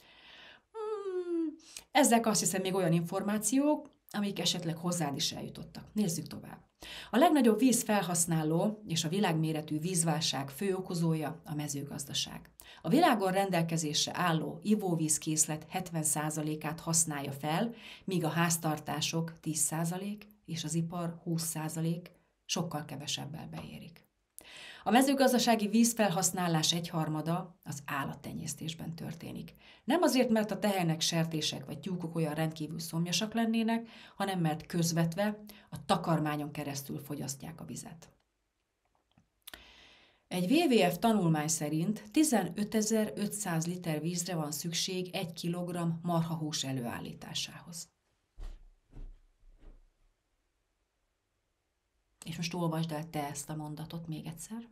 Ezek azt hiszem még olyan információk, amik esetleg hozzád is eljutottak. Nézzük tovább. A legnagyobb vízfelhasználó és a világméretű vízválság fő okozója a mezőgazdaság. A világon rendelkezésre álló ivóvízkészlet 70%-át használja fel, míg a háztartások 10% és az ipar 20% sokkal kevesebbel beérik. A mezőgazdasági vízfelhasználás 1/3 az állattenyésztésben történik. Nem azért, mert a tehenek, sertések vagy tyúkok olyan rendkívül szomjasak lennének, hanem mert közvetve a takarmányon keresztül fogyasztják a vizet. Egy WWF tanulmány szerint 15.500 liter vízre van szükség 1 kg marhahús előállításához. És most olvasd el te ezt a mondatot még egyszer.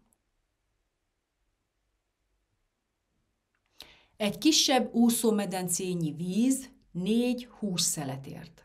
Egy kisebb úszómedencényi víz 4 hússzeletért.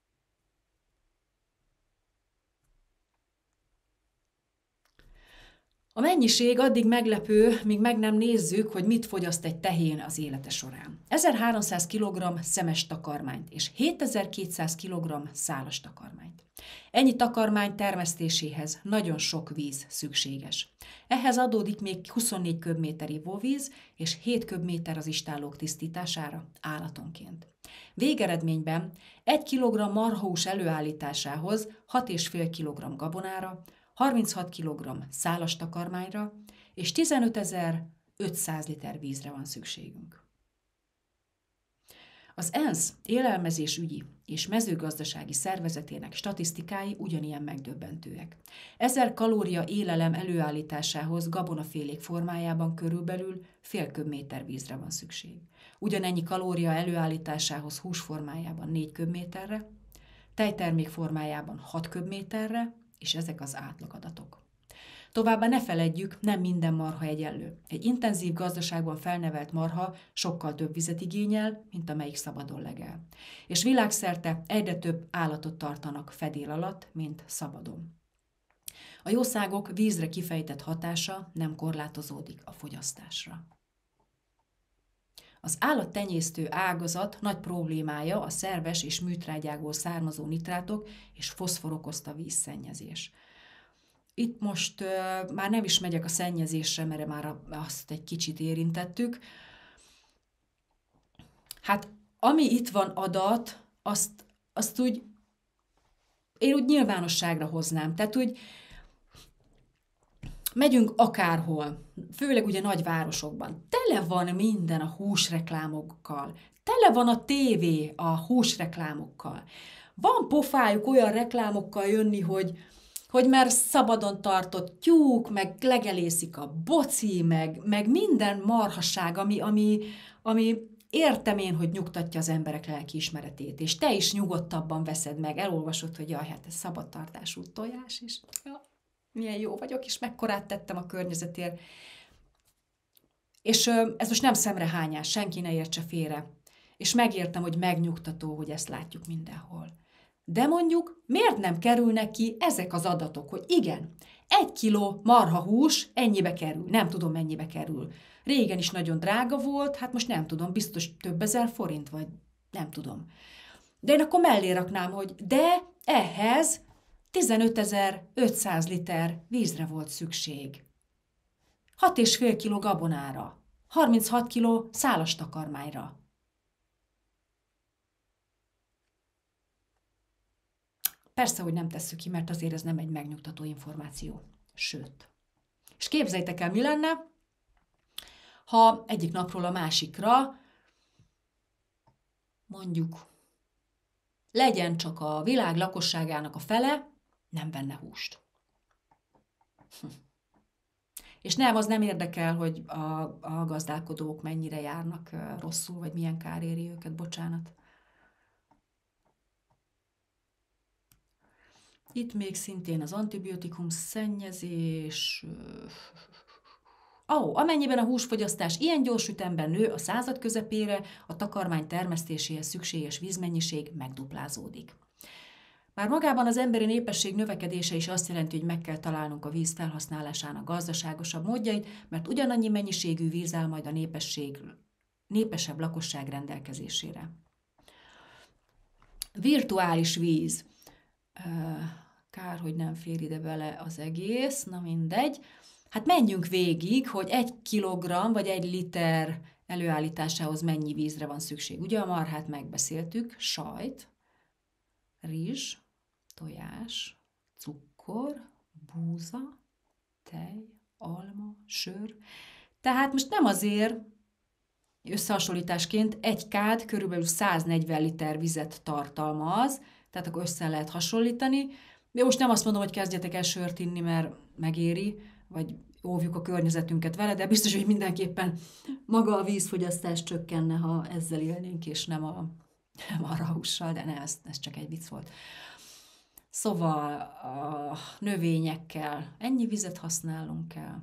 A mennyiség addig meglepő, míg meg nem nézzük, hogy mit fogyaszt egy tehén az élete során. 1300 kg szemes takarmányt és 7200 kg szálas takarmányt. Ennyi takarmány termesztéséhez nagyon sok víz szükséges. Ehhez adódik még 24 köbméter ivóvíz és 7 köbméter az istállók tisztítására állatonként. Végeredményben 1 kg marhahús előállításához 6,5 kg gabonára, 36 kg szálas takarmányra és 15.500 liter vízre van szükségünk. Az ENSZ élelmezésügyi és mezőgazdasági szervezetének statisztikái ugyanilyen megdöbbentőek. 1000 kalória élelem előállításához gabonafélék formájában körülbelül fél köbméter vízre van szükség. Ugyanennyi kalória előállításához hús formájában 4 köbméterre, tejtermék formájában 6 köbméterre, és ezek az átlagadatok. Továbbá ne feledjük, nem minden marha egyenlő. Egy intenzív gazdaságban felnevelt marha sokkal több vizet igényel, mint amelyik szabadon legel. És világszerte egyre több állatot tartanak fedél alatt, mint szabadon. A jószágok vízre kifejtett hatása nem korlátozódik a fogyasztásra. Az állattenyésztő ágazat nagy problémája a szerves és műtrágyából származó nitrátok és foszfor okozta vízszennyezés. Itt most már nem is megyek a szennyezésre, mert már azt egy kicsit érintettük. Hát, ami itt van adat, azt úgy, én úgy nyilvánosságra hoznám. Tehát úgy megyünk akárhol, főleg ugye nagyvárosokban. Tele van minden a húsreklámokkal. Tele van a tévé a húsreklámokkal. Van pofájuk olyan reklámokkal jönni, hogy már szabadon tartott tyúk, meg legelészik a boci, meg minden marhaság, ami értem én, hogy nyugtatja az emberek lelkiismeretét, és te is nyugodtabban veszed meg, elolvasod, hogy jaj, hát ez szabadtartású tojás is. Ja, milyen jó vagyok, és mekkorát tettem a környezetért. És ez most nem szemrehányás, senki ne értse félre. És megértem, hogy megnyugtató, hogy ezt látjuk mindenhol. De mondjuk miért nem kerülnek ki ezek az adatok, hogy igen, 1 kiló marhahús ennyibe kerül, nem tudom mennyibe kerül. Régen is nagyon drága volt, hát most nem tudom, biztos több ezer forint, vagy nem tudom. De én akkor mellé raknám, hogy de ehhez 15.500 liter vízre volt szükség. 6,5 kiló gabonára, 36 kiló szálas takarmányra. Persze, hogy nem tesszük ki, mert azért ez nem egy megnyugtató információ. Sőt. És képzeljétek el, mi lenne, ha egyik napról a másikra mondjuk legyen csak a világ lakosságának a fele, nem venne húst. És nem, az nem érdekel, hogy a gazdálkodók mennyire járnak rosszul, vagy milyen kár éri őket, bocsánat. Itt még szintén az antibiotikum szennyezés. Amennyiben a húsfogyasztás ilyen gyors ütemben nő a század közepére, a takarmány termesztéséhez szükséges vízmennyiség megduplázódik. Már magában az emberi népesség növekedése is azt jelenti, hogy meg kell találnunk a víz felhasználásának gazdaságosabb módjait, mert ugyanannyi mennyiségű víz áll majd a népesebb lakosság rendelkezésére. Virtuális víz. Kár, hogy nem fér ide bele az egész, na mindegy. Hát menjünk végig, hogy 1 kilogramm vagy 1 liter előállításához mennyi vízre van szükség. Ugye a marhát megbeszéltük, sajt, rizs, tojás, cukor, búza, tej, alma, sör. Tehát most nem azért, összehasonlításként 1 kád körülbelül 140 liter vizet tartalmaz, tehát akkor össze lehet hasonlítani. De most nem azt mondom, hogy kezdjetek el sört inni, mert megéri, vagy óvjuk a környezetünket vele, de biztos, hogy mindenképpen maga a vízfogyasztás csökkenne, ha ezzel élnénk, és nem a marhahússal, de ne, ez csak egy vicc volt. Szóval a növényekkel ennyi vizet használunk kell.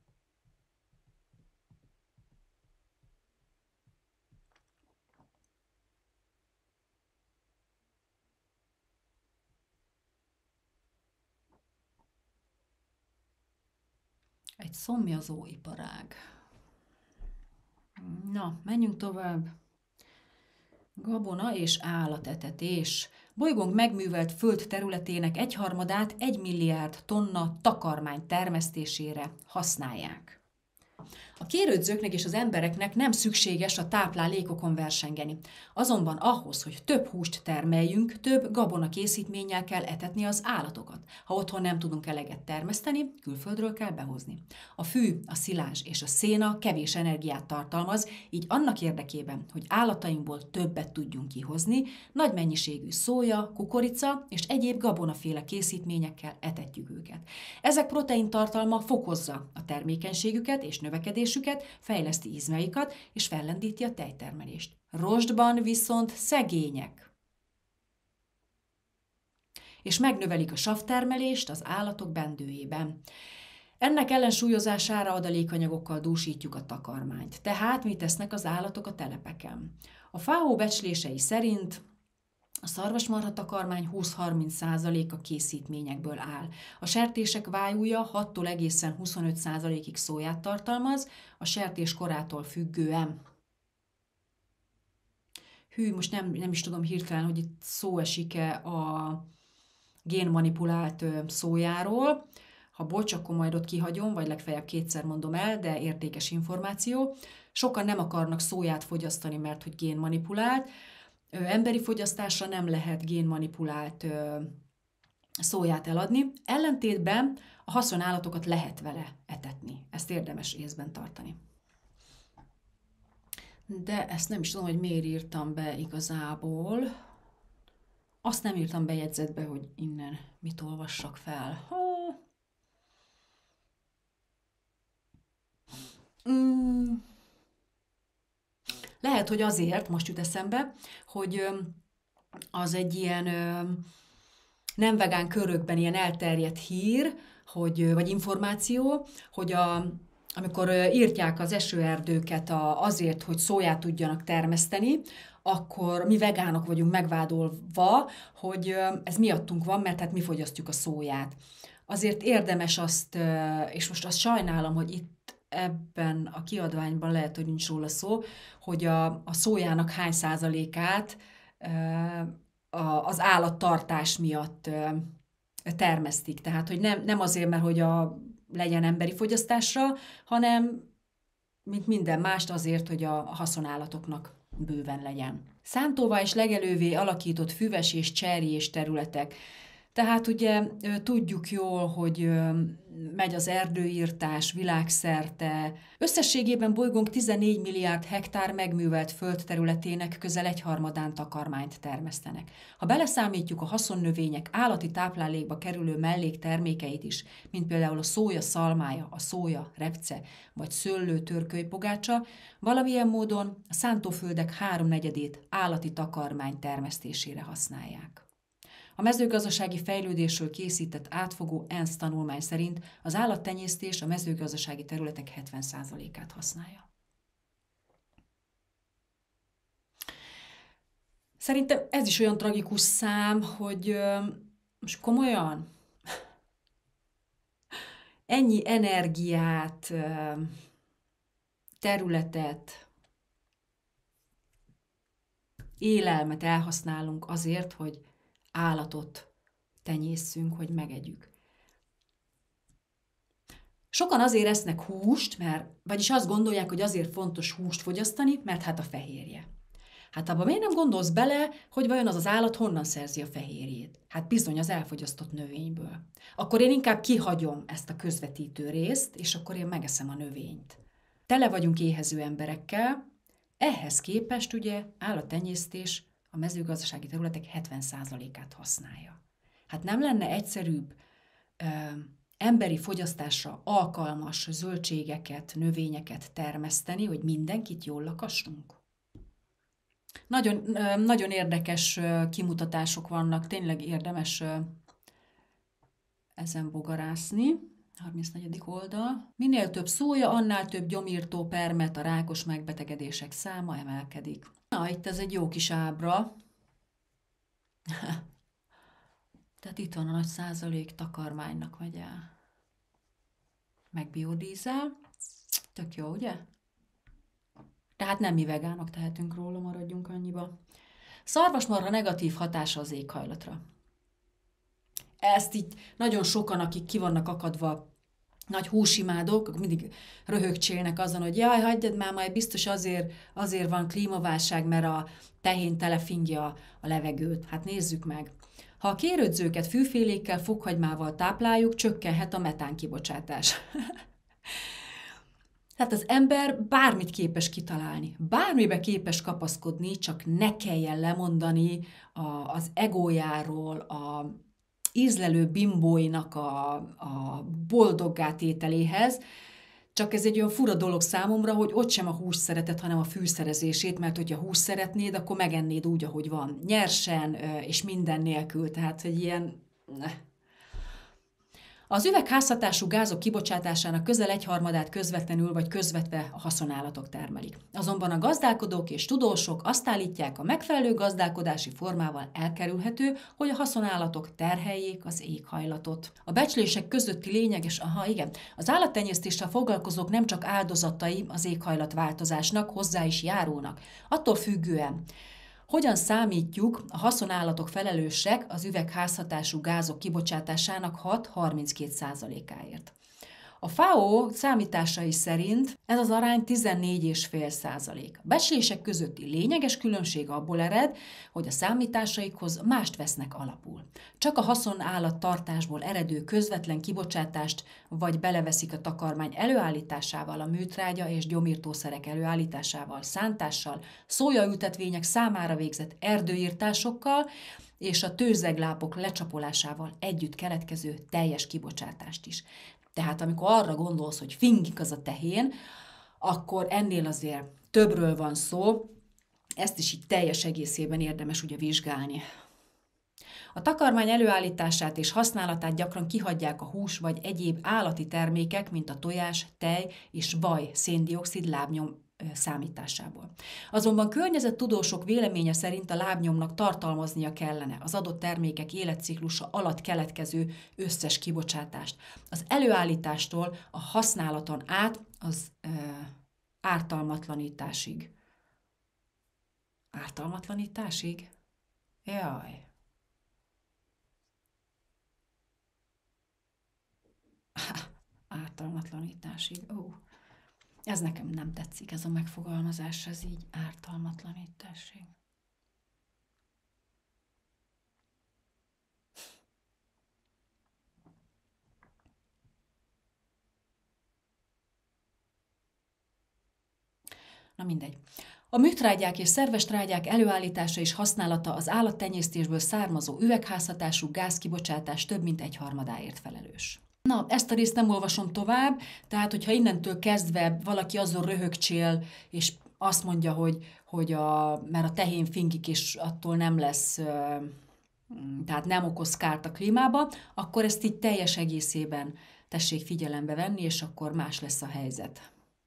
Egy szomjazó iparág. Na, menjünk tovább. Gabona és állatetetés. Bolygónk megművelt föld területének 1/3 1 milliárd tonna takarmány termesztésére használják. A kérődzőknek és az embereknek nem szükséges a táplálékokon versengeni. Azonban ahhoz, hogy több húst termeljünk, több gabona készítménnyel kell etetni az állatokat. Ha otthon nem tudunk eleget termeszteni, külföldről kell behozni. A fű, a szilázs és a széna kevés energiát tartalmaz, így annak érdekében, hogy állatainkból többet tudjunk kihozni, nagy mennyiségű szója, kukorica és egyéb gabonaféle készítményekkel etetjük őket. Ezek proteintartalma fokozza a termékenységüket és növekedésüket, fejleszti izmaikat és fellendíti a tejtermelést. Rostban viszont szegények. És megnövelik a savtermelést az állatok bendőjében. Ennek ellensúlyozására adalékanyagokkal dúsítjuk a takarmányt. Tehát mit tesznek az állatok a telepeken? A FAO becslései szerint a szarvasmarha takarmány 20-30% a készítményekből áll. A sertések vájúja 6-tól egészen 25%-ig szóját tartalmaz, a sertés korától függően. Most nem is tudom hirtelen, hogy itt szó esik-e a génmanipulált szójáról. Ha bocs, akkor majd ott kihagyom, vagy legfeljebb 2-szer mondom el, de értékes információ. Sokan nem akarnak szóját fogyasztani, mert hogy génmanipulált. Emberi fogyasztásra nem lehet génmanipulált szóját eladni. Ellentétben a haszonállatokat lehet vele etetni. Ezt érdemes észben tartani. De ezt nem is tudom, hogy miért írtam be igazából. Azt nem írtam be jegyzetbe, hogy innen mit olvassak fel. Lehet, hogy azért, most jut eszembe, hogy az egy ilyen nem vegán körökben ilyen elterjedt hír, vagy információ, hogy amikor írtják az esőerdőket azért, hogy szóját tudjanak termeszteni, akkor mi vegánok vagyunk megvádolva, hogy ez miattunk van, mert hát mi fogyasztjuk a szóját. Azért érdemes azt, és most azt sajnálom, hogy itt ebben a kiadványban lehet, hogy nincs róla szó, hogy a szójának hány százalékát az állattartás miatt termesztik. Tehát, hogy nem azért, mert hogy legyen emberi fogyasztásra, hanem, mint minden mást, azért, hogy a haszonállatoknak bőven legyen. Szántóvá és legelővé alakított füves és cserjés területek. Tehát ugye tudjuk jól, hogy megy az erdőírtás világszerte. Összességében bolygónk 14 milliárd hektár megművelt földterületének közel 1/3 takarmányt termesztenek. Ha beleszámítjuk a haszonnövények állati táplálékba kerülő melléktermékeit is, mint például a szója szalmája, a szója repce vagy szőlő törkölypogácsa, valamilyen módon a szántóföldek 3/4 állati takarmány termesztésére használják. A mezőgazdasági fejlődésről készített átfogó ENSZ tanulmány szerint az állattenyésztés a mezőgazdasági területek 70%-át használja. Szerintem ez is olyan tragikus szám, hogy most komolyan ennyi energiát, területet, élelmet elhasználunk azért, hogy állatot tenyészünk, hogy megegyük. Sokan azért esznek húst, vagyis azt gondolják, hogy azért fontos húst fogyasztani, mert hát a fehérje. Hát abban miért nem gondolsz bele, hogy vajon az állat honnan szerzi a fehérjét? Hát bizony az elfogyasztott növényből. Akkor én inkább kihagyom ezt a közvetítő részt, és akkor én megeszem a növényt. Tele vagyunk éhező emberekkel, ehhez képest ugye állattenyésztés a mezőgazdasági területek 70%-át használja. Hát nem lenne egyszerűbb emberi fogyasztásra alkalmas zöldségeket, növényeket termeszteni, hogy mindenkit jól lakassunk? Nagyon, nagyon érdekes kimutatások vannak, tényleg érdemes ezen bogarászni. 34. oldal. Minél több szója, annál több gyomírtó permet, a rákos megbetegedések száma emelkedik. Na, itt ez egy jó kis ábra. Tehát itt van a nagy százalék takarmánynak megy el. Meg biodízel. Tök jó, ugye? Tehát nem mi vegánok tehetünk róla, maradjunk annyiba. Szarvasmarha negatív hatása az éghajlatra. Ezt így nagyon sokan, akik ki vannak akadva, nagy húsimádók, mindig röhögcsélnek azon, hogy jaj, hagyjad már, majd biztos azért van klímaválság, mert a tehén telefingja a levegőt. Hát nézzük meg. Ha a kérődzőket fűfélékkel, fokhagymával tápláljuk, csökkenhet a metán kibocsátás. Tehát az ember bármit képes kitalálni, bármibe képes kapaszkodni, csak ne kelljen lemondani az egójáról, a ízlelő bimbóinak a boldoggá tételéhez, csak ez egy olyan fura dolog számomra, hogy ott sem a hús szeretet, hanem a fűszerezését, mert hogyha hús szeretnéd, akkor megennéd úgy, ahogy van. Nyersen és minden nélkül, tehát hogy ilyen... Az üvegházhatású gázok kibocsátásának közel 1/3 közvetlenül vagy közvetve a haszonállatok termelik. Azonban a gazdálkodók és tudósok azt állítják, a megfelelő gazdálkodási formával elkerülhető, hogy a haszonállatok terheljék az éghajlatot. A becslések közötti lényeges, az állattenyésztéssel foglalkozók nem csak áldozatai az éghajlatváltozásnak, hozzá is járulnak. Attól függően, hogyan számítjuk, a haszonállatok felelősek az üvegházhatású gázok kibocsátásának 6-32%-áért. A FAO számításai szerint ez az arány 14,5%. A becslések közötti lényeges különbség abból ered, hogy a számításaikhoz mást vesznek alapul. Csak a haszonállattartásból eredő közvetlen kibocsátást vagy beleveszik a takarmány előállításával, a műtrágya és gyomírtószerek előállításával, szántással, szójaültetvények számára végzett erdőírtásokkal, és a tőzeglápok lecsapolásával együtt keletkező teljes kibocsátást is. Tehát amikor arra gondolsz, hogy fingik az a tehén, akkor ennél azért többről van szó, ezt is így teljes egészében érdemes ugye vizsgálni. A takarmány előállítását és használatát gyakran kihagyják a hús vagy egyéb állati termékek, mint a tojás, tej és vaj szén-dioxid lábnyom számításából. Azonban környezettudósok véleménye szerint a lábnyomnak tartalmaznia kellene az adott termékek életciklusa alatt keletkező összes kibocsátást. Az előállítástól a használaton át az ártalmatlanításig. Ártalmatlanításig? Jaj. Ártalmatlanításig. Ó. Ez nekem nem tetszik, ez a megfogalmazás, ez így ártalmatlanításig. Na mindegy. A műtrágyák és szerves trágyák előállítása és használata az állattenyésztésből származó üvegházhatású gázkibocsátás több mint 1/3 felelős. Na, ezt a részt nem olvasom tovább, tehát hogyha innentől kezdve valaki azon röhögcsél, és azt mondja, mert a tehén fingik, és attól nem lesz, tehát nem okoz kárt a klímába, akkor ezt így teljes egészében tessék figyelembe venni, és akkor más lesz a helyzet.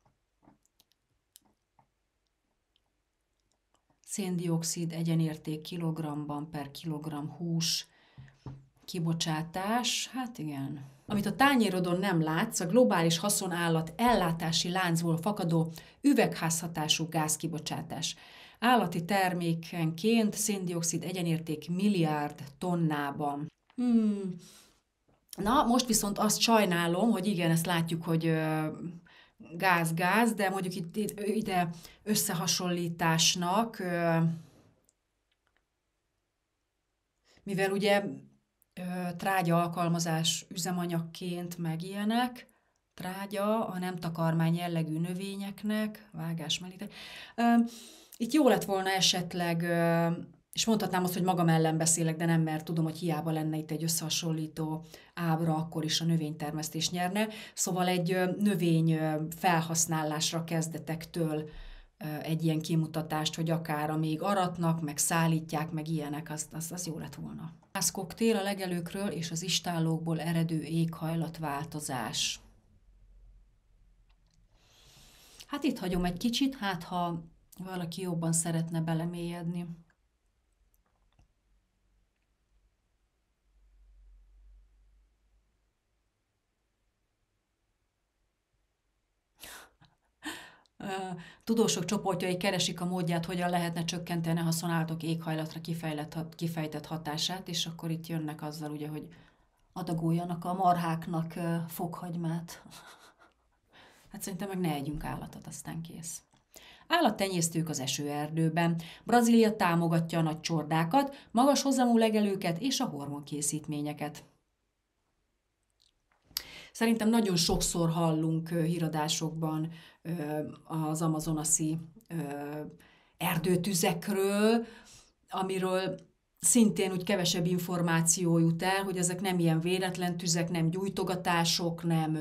Szén-dioxid egyenérték kilogramban per kilogramm hús kibocsátás, hát igen. Amit a tányérodon nem látsz, a globális haszonállat ellátási láncból fakadó üvegházhatású gázkibocsátás. Állati termékenként szén-dioxid egyenérték milliárd tonnában. Na, most viszont azt sajnálom, hogy igen, ezt látjuk, hogy gáz, de mondjuk ide összehasonlításnak, mivel ugye trágya alkalmazás üzemanyagként meg ilyenek, trágya a nem takarmány jellegű növényeknek, vágás mellé. Itt jó lett volna esetleg, és mondhatnám azt, hogy magam ellen beszélek, de nem, mert tudom, hogy hiába lenne itt egy összehasonlító ábra, akkor is a növénytermesztés nyerne. Szóval egy növény felhasználásra kezdetektől egy ilyen kimutatást, hogy akár amíg aratnak, meg szállítják, meg ilyenek, az jó lett volna. Gázkoktél a legelőkről és az istállókból eredő éghajlatváltozás. Hát itt hagyom egy kicsit, hát ha valaki jobban szeretne belemélyedni. Tudósok csoportjai keresik a módját, hogyan lehetne csökkenteni a haszonállatok éghajlatra kifejtett hatását, és akkor itt jönnek azzal, ugye, hogy adagoljanak a marháknak fokhagymát. Hát szerintem meg ne együnk állatot, aztán kész. Állattenyésztők az esőerdőben. Brazília támogatja a nagy csordákat, magas hozamú legelőket és a hormonkészítményeket. Szerintem nagyon sokszor hallunk híradásokban az amazonasi erdőtüzekről, amiről szintén úgy kevesebb információ jut el, hogy ezek nem ilyen véletlen tüzek, nem gyújtogatások, nem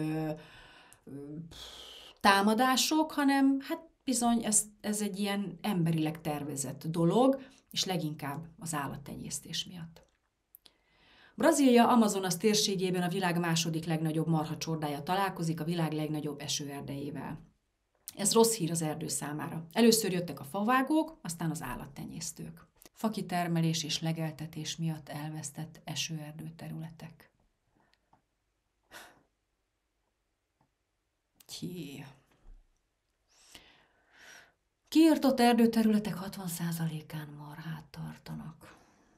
támadások, hanem hát bizony ez egy ilyen emberileg tervezett dolog, és leginkább az állattenyésztés miatt. Brazília Amazonas térségében a világ második legnagyobb marhacsordája találkozik a világ legnagyobb esőerdejével. Ez rossz hír az erdő számára. Először jöttek a favágók, aztán az állattenyésztők. Fakitermelés és legeltetés miatt elvesztett esőerdő területek. Kiirtott erdőterületek 60%-án marhát tartanak.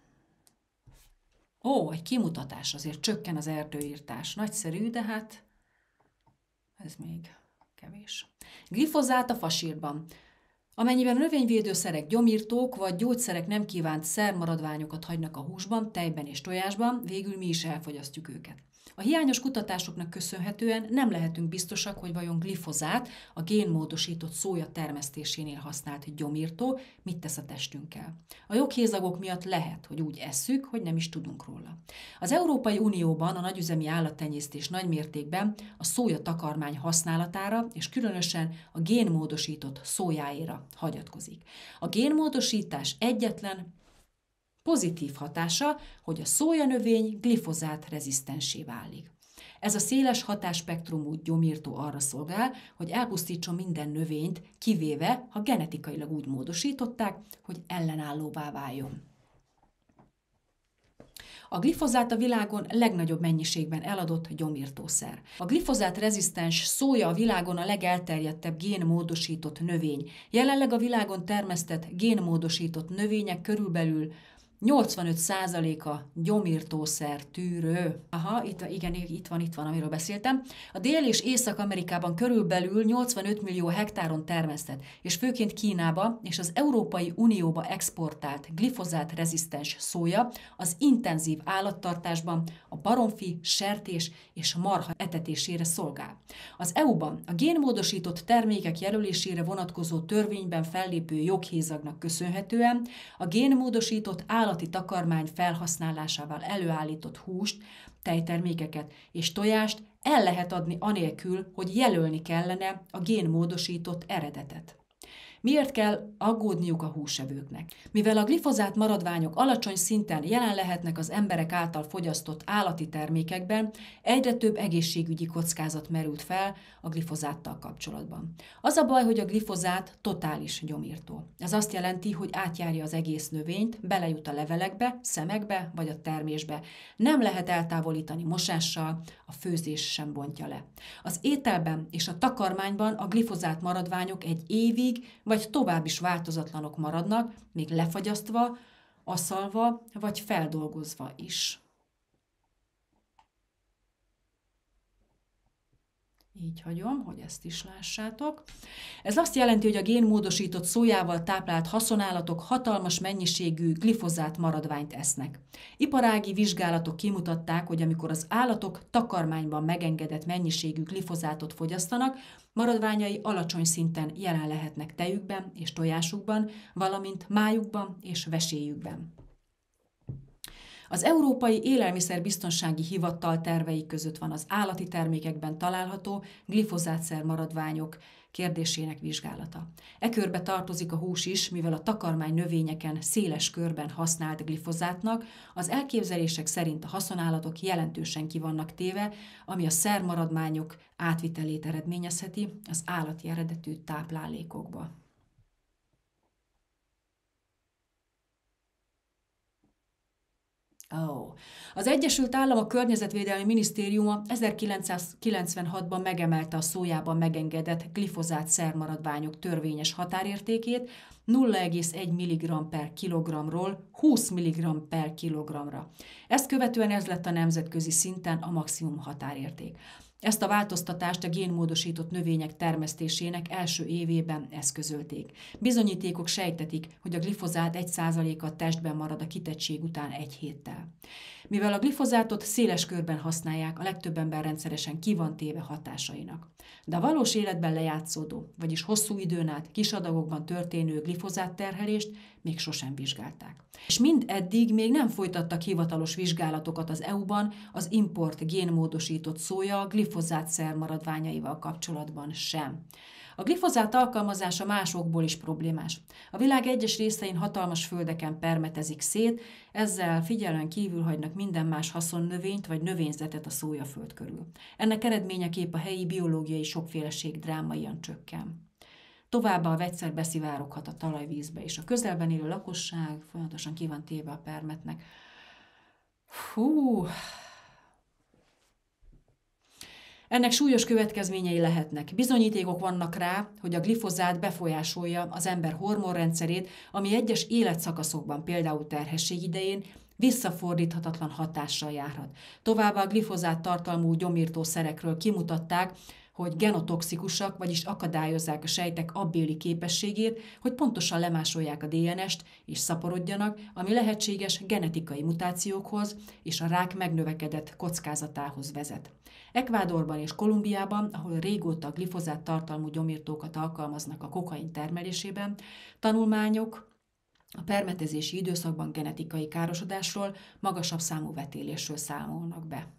Ó, egy kimutatás, azért csökken az erdőirtás. Nagyszerű, de hát ez még kevés. Glifozát a fasírban. Amennyiben a növényvédőszerek, gyomírtók vagy gyógyszerek nem kívánt szermaradványokat hagynak a húsban, tejben és tojásban, végül mi is elfogyasztjuk őket. A hiányos kutatásoknak köszönhetően nem lehetünk biztosak, hogy vajon glifozát, a génmódosított szója termesztésénél használt gyomírtó mit tesz a testünkkel. A joghézagok miatt lehet, hogy úgy esszük, hogy nem is tudunk róla. Az Európai Unióban a nagyüzemi állattenyésztés nagymértékben a szója takarmány használatára és különösen a génmódosított szójáira hagyatkozik. A génmódosítás egyetlen pozitív hatása, hogy a szójanövény glifozát rezisztenssé válik. Ez a széles hatásspektrumú gyomírtó arra szolgál, hogy elpusztítson minden növényt, kivéve, ha genetikailag úgy módosították, hogy ellenállóvá váljon. A glifozát a világon legnagyobb mennyiségben eladott gyomírtószer. A glifozát rezisztens szója a világon a legelterjedtebb génmódosított növény. Jelenleg a világon termesztett génmódosított növények körülbelül 85%-a gyomírtószer tűrő. Aha, itt van, amiről beszéltem. A Dél- és Észak-Amerikában körülbelül 85 millió hektáron termesztett, és főként Kínába és az Európai Unióba exportált glifozát rezisztens szója az intenzív állattartásban a baromfi, sertés és marha etetésére szolgál. Az EU-ban a génmódosított termékek jelölésére vonatkozó törvényben fellépő joghézagnak köszönhetően a génmódosított állati takarmány felhasználásával előállított húst, tejtermékeket és tojást el lehet adni anélkül, hogy jelölni kellene a génmódosított eredetet. Miért kell aggódniuk a húsevőknek? Mivel a glifozát maradványok alacsony szinten jelen lehetnek az emberek által fogyasztott állati termékekben, egyre több egészségügyi kockázat merült fel a glifozáttal kapcsolatban. Az a baj, hogy a glifozát totális gyomírtó. Ez azt jelenti, hogy átjárja az egész növényt, belejut a levelekbe, szemekbe vagy a termésbe. Nem lehet eltávolítani mosással, a főzés sem bontja le. Az ételben és a takarmányban a glifozát maradványok egy évig vagy tovább is változatlanok maradnak, még lefagyasztva, aszalva vagy feldolgozva is. Így hagyom, hogy ezt is lássátok. Ez azt jelenti, hogy a génmódosított szójával táplált haszonállatok hatalmas mennyiségű glifozát maradványt esznek. Iparági vizsgálatok kimutatták, hogy amikor az állatok takarmányban megengedett mennyiségű glifozátot fogyasztanak, maradványai alacsony szinten jelen lehetnek tejükben és tojásukban, valamint májukban és vesélyükben. Az Európai Élelmiszerbiztonsági Hivatal tervei között van az állati termékekben található glifozátszerű maradványok kérdésének vizsgálata. E körbe tartozik a hús is, mivel a takarmány növényeken széles körben használt glifozátnak, az elképzelések szerint a haszonállatok jelentősen ki vannak téve, ami a szermaradványok átvitelét eredményezheti az állati eredetű táplálékokba. Az Egyesült Államok Környezetvédelmi Minisztériuma 1996-ban megemelte a szójában megengedett glifozát szermaradványok törvényes határértékét 0,1 mg per kilogramról 20 mg per kilogramra. Ezt követően ez lett a nemzetközi szinten a maximum határérték. Ezt a változtatást a génmódosított növények termesztésének első évében eszközölték. Bizonyítékok sejtetik, hogy a glifozát 1%-a testben marad a kitettség után 1 héttel. Mivel a glifozátot széles körben használják, a legtöbb ember rendszeresen ki van téve hatásainak. De a valós életben lejátszódó, vagyis hosszú időn át kis adagokban történő glifozát terhelést még sosem vizsgálták. És mindeddig még nem folytattak hivatalos vizsgálatokat az EU-ban az import génmódosított szója glifozát szermaradványaival kapcsolatban sem. A glifozát alkalmazása másokból is problémás. A világ egyes részein hatalmas földeken permetezik szét, ezzel figyelmen kívül hagynak minden más haszonnövényt vagy növényzetet a szójaföld körül. Ennek eredményeképp a helyi biológiai sokféleség drámaian csökken. Továbbá a vegyszer beszivároghat a talajvízbe, és a közelben élő lakosság folyamatosan ki van téve a permetnek. Ennek súlyos következményei lehetnek. Bizonyítékok vannak rá, hogy a glifozát befolyásolja az ember hormonrendszerét, ami egyes életszakaszokban, például terhesség idején, visszafordíthatatlan hatással járhat. Továbbá a glifozát tartalmú gyomírtószerekről kimutatták, hogy genotoxikusak, vagyis akadályozzák a sejtek abbéli képességét, hogy pontosan lemásolják a DNS-t és szaporodjanak, ami lehetséges genetikai mutációkhoz és a rák megnövekedett kockázatához vezet. Ecuadorban és Kolumbiában, ahol régóta glifozát tartalmú gyomírtókat alkalmaznak a kokain termelésében, tanulmányok a permetezési időszakban genetikai károsodásról, magasabb számú vetélésről számolnak be.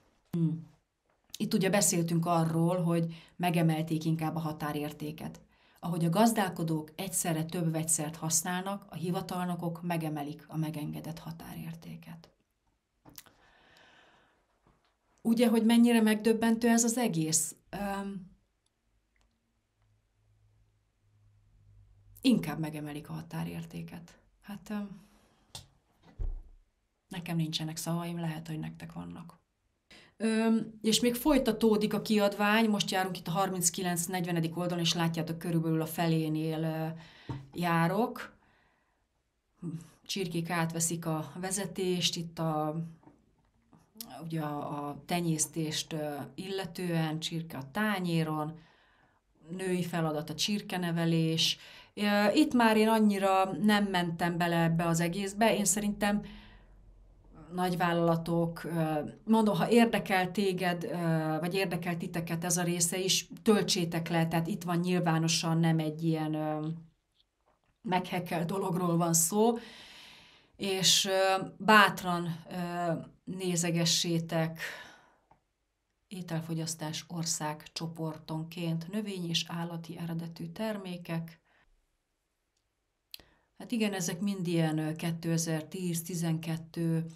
Itt ugye beszéltünk arról, hogy megemelték inkább a határértéket. Ahogy a gazdálkodók egyszerre több vegyszert használnak, a hivatalnokok megemelik a megengedett határértéket. Ugye, hogy mennyire megdöbbentő ez az egész? Inkább megemelik a határértéket. Hát nekem nincsenek szavaim, lehet, hogy nektek vannak. És még folytatódik a kiadvány, most járunk itt a 39-40. oldalon, és látjátok, körülbelül a felénél járok. Csirkék átveszik a vezetést, itt ugye a tenyésztést illetően, csirke a tányéron, női feladat a csirkenevelés. Itt már én annyira nem mentem bele ebbe az egészbe, én szerintem nagyvállalatok, mondom, ha érdekel téged, vagy érdekel titeket ez a része is, töltsétek le, tehát itt van nyilvánosan, nem egy ilyen meghekkel dologról van szó, és bátran nézegessétek ételfogyasztás ország csoportonként növény- és állati eredetű termékek. Hát igen, ezek mind ilyen 2010-12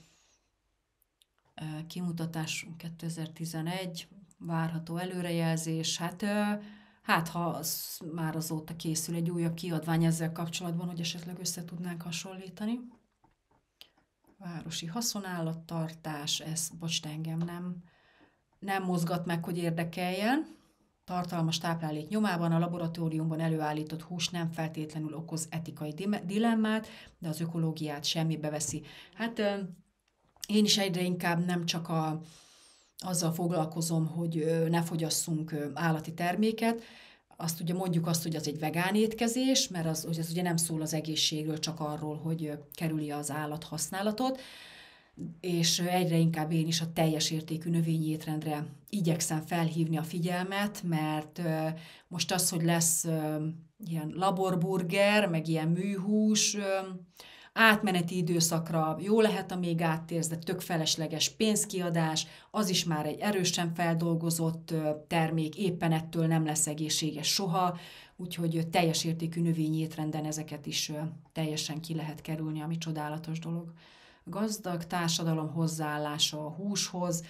kimutatás, 2011 várható előrejelzés. Hát ha már azóta készül egy újabb kiadvány ezzel kapcsolatban, hogy esetleg össze tudnánk hasonlítani. Városi haszonállattartás, ez, bocs, engem nem mozgat meg, hogy érdekeljen. Tartalmas táplálék nyomában a laboratóriumban előállított hús nem feltétlenül okoz etikai dilemmát, de az ökológiát semmibe veszi. Hát én is egyre inkább nem csak azzal foglalkozom, hogy ne fogyasszunk állati terméket, mondjuk azt, hogy az egy vegán étkezés, mert az ugye nem szól az egészségről, csak arról, hogy kerüli az állat használatot, és egyre inkább én is a teljes értékű növényi étrendre igyekszem felhívni a figyelmet, mert most az, hogy lesz ilyen laborburger, meg ilyen műhús, átmeneti időszakra jó lehet, amíg áttérsz, de tök felesleges pénzkiadás, az is már egy erősen feldolgozott termék, éppen ettől nem lesz egészséges soha, úgyhogy teljes értékű növényi étrenden ezeket is teljesen ki lehet kerülni, ami csodálatos dolog. Gazdag társadalom hozzáállása a húshoz,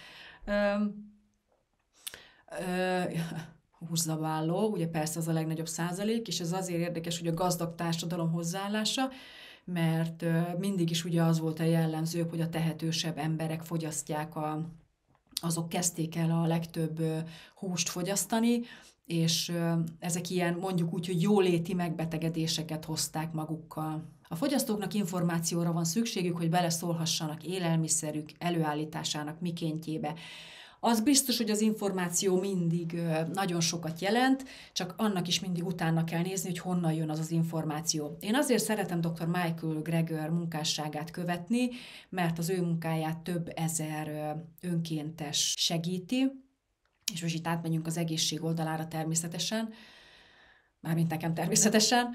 húszabáló, ugye persze az a legnagyobb százalék, és ez azért érdekes, hogy a gazdag társadalom hozzáállása, mert mindig is ugye az volt a jellemző, hogy a tehetősebb emberek fogyasztják, azok kezdték el a legtöbb húst fogyasztani, és ezek ilyen mondjuk úgy, hogy jóléti megbetegedéseket hozták magukkal. A fogyasztóknak információra van szükségük, hogy beleszólhassanak élelmiszerük előállításának mikéntjébe. Az biztos, hogy az információ mindig nagyon sokat jelent, csak annak is mindig utána kell nézni, hogy honnan jön az az információ. Én azért szeretem dr. Michael Greger munkásságát követni, mert az ő munkáját több ezer önkéntes segíti, és most itt átmegyünk az egészség oldalára természetesen, mármint nekem természetesen,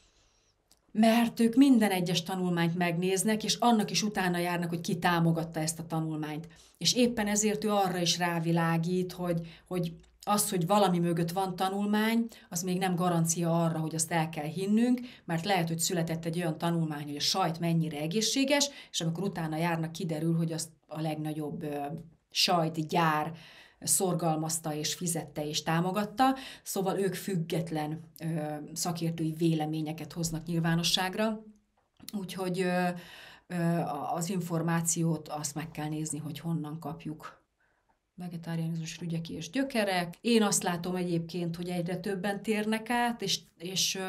mert ők minden egyes tanulmányt megnéznek, és annak is utána járnak, hogy ki támogatta ezt a tanulmányt. És éppen ezért ő arra is rávilágít, hogy az, hogy valami mögött van tanulmány, az még nem garancia arra, hogy azt el kell hinnünk, mert lehet, hogy született egy olyan tanulmány, hogy a sajt mennyire egészséges, és amikor utána járnak, kiderül, hogy azt a legnagyobb sajtgyár szorgalmazta és fizette és támogatta, szóval ők független szakértői véleményeket hoznak nyilvánosságra, úgyhogy az információt azt meg kell nézni, hogy honnan kapjuk. Vegetáriánizmus rügyek és gyökerek. Én azt látom egyébként, hogy egyre többen térnek át, és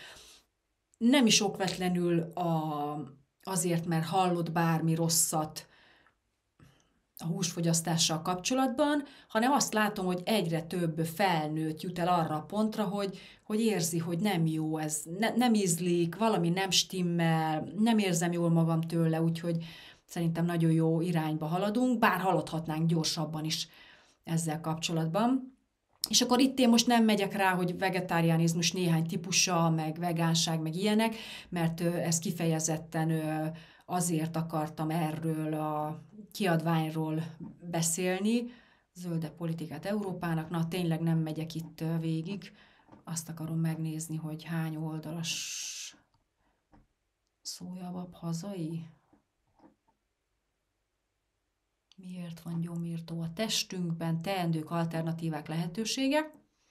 nem is okvetlenül azért, mert hallott bármi rosszat a húsfogyasztással kapcsolatban, hanem azt látom, hogy egyre több felnőtt jut el arra a pontra, hogy érzi, hogy nem jó ez, nem ízlik, valami nem stimmel, nem érzem jól magam tőle, úgyhogy szerintem nagyon jó irányba haladunk, bár haladhatnánk gyorsabban is ezzel kapcsolatban. És akkor itt én most nem megyek rá, hogy vegetáriánizmus néhány típusa, meg vegánság, meg ilyenek, mert ez kifejezetten azért akartam erről a kiadványról beszélni, zöldebb politikát Európának, na tényleg nem megyek itt végig, azt akarom megnézni, hogy hány oldalas szójavab hazai. Miért van gyomírtó a testünkben? Teendők, alternatívák, lehetőségek.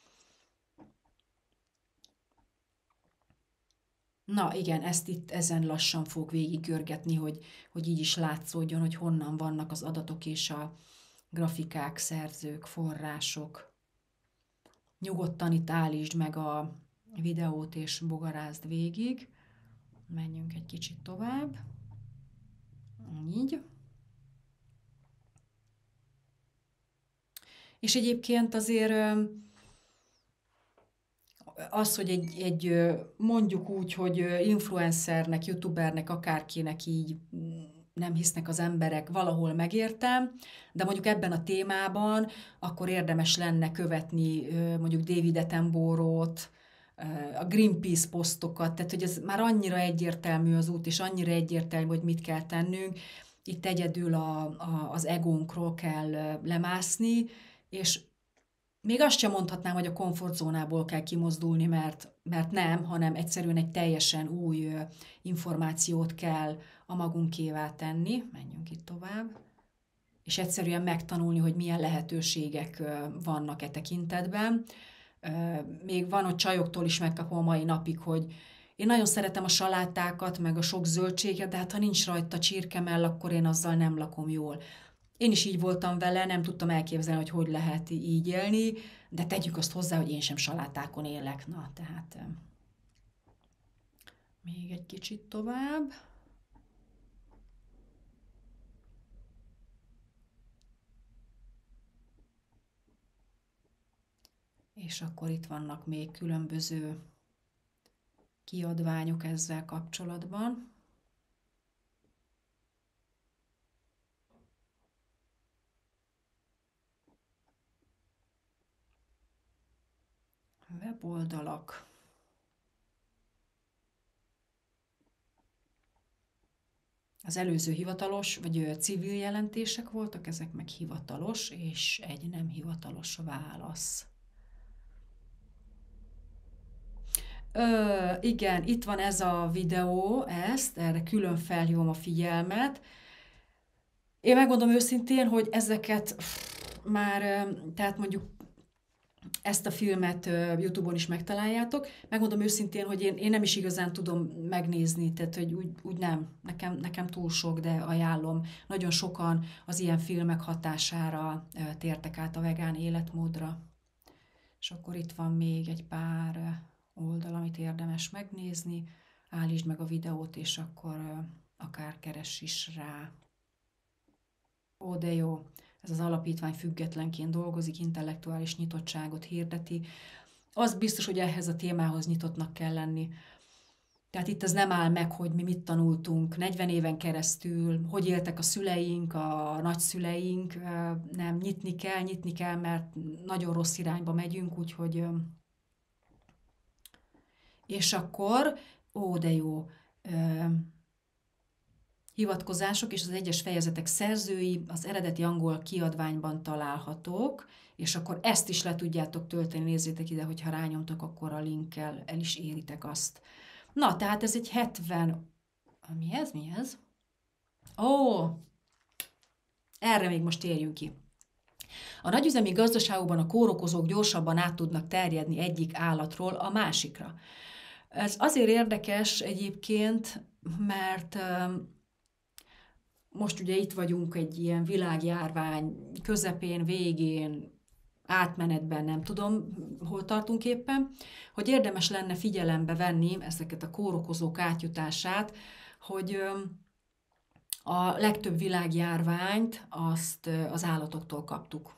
Na igen, ezt itt ezen lassan fog végiggörgetni, hogy így is látszódjon, hogy honnan vannak az adatok és a grafikák, szerzők, források. Nyugodtan itt állítsd meg a videót és bogarázd végig. Menjünk egy kicsit tovább. Így. És egyébként azért az, hogy egy mondjuk úgy, hogy influencernek, youtubernek, akárkinek így nem hisznek az emberek, valahol megértem, de mondjuk ebben a témában akkor érdemes lenne követni mondjuk David Attenborough-t, a Greenpeace posztokat, tehát hogy ez már annyira egyértelmű az út, és annyira egyértelmű, hogy mit kell tennünk. Itt egyedül az egónkról kell lemászni, és még azt sem mondhatnám, hogy a komfortzónából kell kimozdulni, mert nem, hanem egyszerűen egy teljesen új információt kell a magunkévá tenni. Menjünk itt tovább. És egyszerűen megtanulni, hogy milyen lehetőségek vannak e tekintetben. Még van, hogy csajoktól is megkapom a mai napig, hogy én nagyon szeretem a salátákat, meg a sok zöldséget, de hát ha nincs rajta csirkemell, akkor én azzal nem lakom jól. Én is így voltam vele, nem tudtam elképzelni, hogy lehet így élni, de tegyük azt hozzá, hogy én sem salátákon élek. Na, tehát még egy kicsit tovább. És akkor itt vannak még különböző kiadványok ezzel kapcsolatban. Weboldalak. Az előző hivatalos, vagy civil jelentések voltak, ezek meg hivatalos, és egy nem hivatalos válasz. Igen, itt van ez a videó, erre külön felhívom a figyelmet. Én megmondom őszintén, hogy ezeket már, tehát mondjuk ezt a filmet YouTube-on is megtaláljátok. Megmondom őszintén, hogy én nem is igazán tudom megnézni, tehát hogy úgy nem, nekem túl sok, de ajánlom. Nagyon sokan az ilyen filmek hatására tértek át a vegán életmódra. És akkor itt van még egy pár oldal, amit érdemes megnézni. Állítsd meg a videót, és akkor akár keress is rá. Ó, de jó! Ez az alapítvány függetlenként dolgozik, intellektuális nyitottságot hirdeti. Az biztos, hogy ehhez a témához nyitottnak kell lenni. Tehát itt ez nem áll meg, hogy mi mit tanultunk 40 éven keresztül, hogy éltek a szüleink, a nagyszüleink. Nem, nyitni kell, mert nagyon rossz irányba megyünk, úgyhogy... És akkor, ó, de jó... Hivatkozások és az egyes fejezetek szerzői az eredeti angol kiadványban találhatók, és akkor ezt is le tudjátok tölteni, nézzétek ide, hogyha rányomtok, akkor a linkkel el is éritek azt. Na, tehát ez egy 70... Mi ez? Ó, erre még most térjünk ki. A nagyüzemi gazdaságokban a kórokozók gyorsabban át tudnak terjedni egyik állatról a másikra. Ez azért érdekes egyébként, mert... Most ugye itt vagyunk egy ilyen világjárvány közepén, végén, átmenetben, nem tudom, hol tartunk éppen, hogy érdemes lenne figyelembe venni ezeket a kórokozók átjutását, hogy a legtöbb világjárványt azt az állatoktól kaptuk.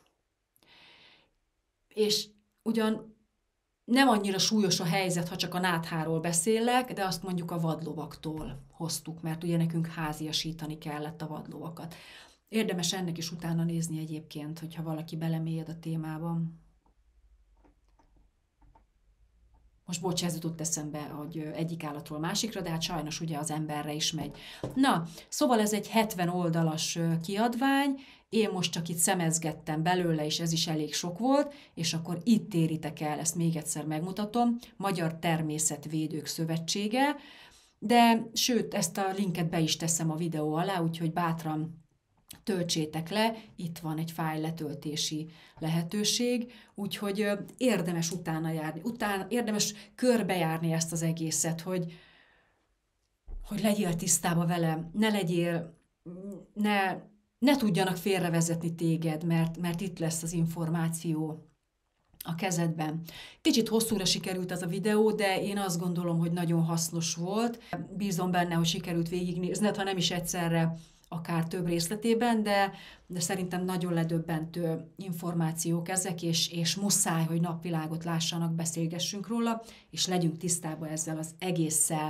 És ugyan nem annyira súlyos a helyzet, ha csak a nátháról beszélek, de azt mondjuk a vadlovaktól hoztuk, mert ugye nekünk háziasítani kellett a vadlovakat. Érdemes ennek is utána nézni egyébként, hogyha valaki belemélyed a témában. Most bocs, ez jutott eszembe, hogy egyik állatról másikra, de hát sajnos ugye az emberre is megy. Na, szóval ez egy 70 oldalas kiadvány, én most csak itt szemezgettem belőle, és ez is elég sok volt, és akkor itt téritek el, ezt még egyszer megmutatom, Magyar Természetvédők Szövetsége, de sőt, ezt a linket be is teszem a videó alá, úgyhogy bátran töltsétek le, itt van egy fájl letöltési lehetőség, úgyhogy érdemes utána járni, érdemes körbejárni ezt az egészet, hogy legyél tisztában vele, ne legyél, ne tudjanak félrevezetni téged, mert itt lesz az információ a kezedben. Kicsit hosszúra sikerült ez a videó, de én azt gondolom, hogy nagyon hasznos volt. Bízom benne, hogy sikerült végignézned, ha nem is egyszerre, akár több részletében, de szerintem nagyon ledöbbentő információk ezek, és muszáj, hogy napvilágot lássanak, beszélgessünk róla, és legyünk tisztában ezzel az egésszel.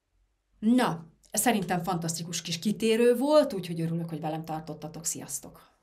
Na, szerintem fantasztikus kis kitérő volt, úgyhogy örülök, hogy velem tartottatok. Sziasztok!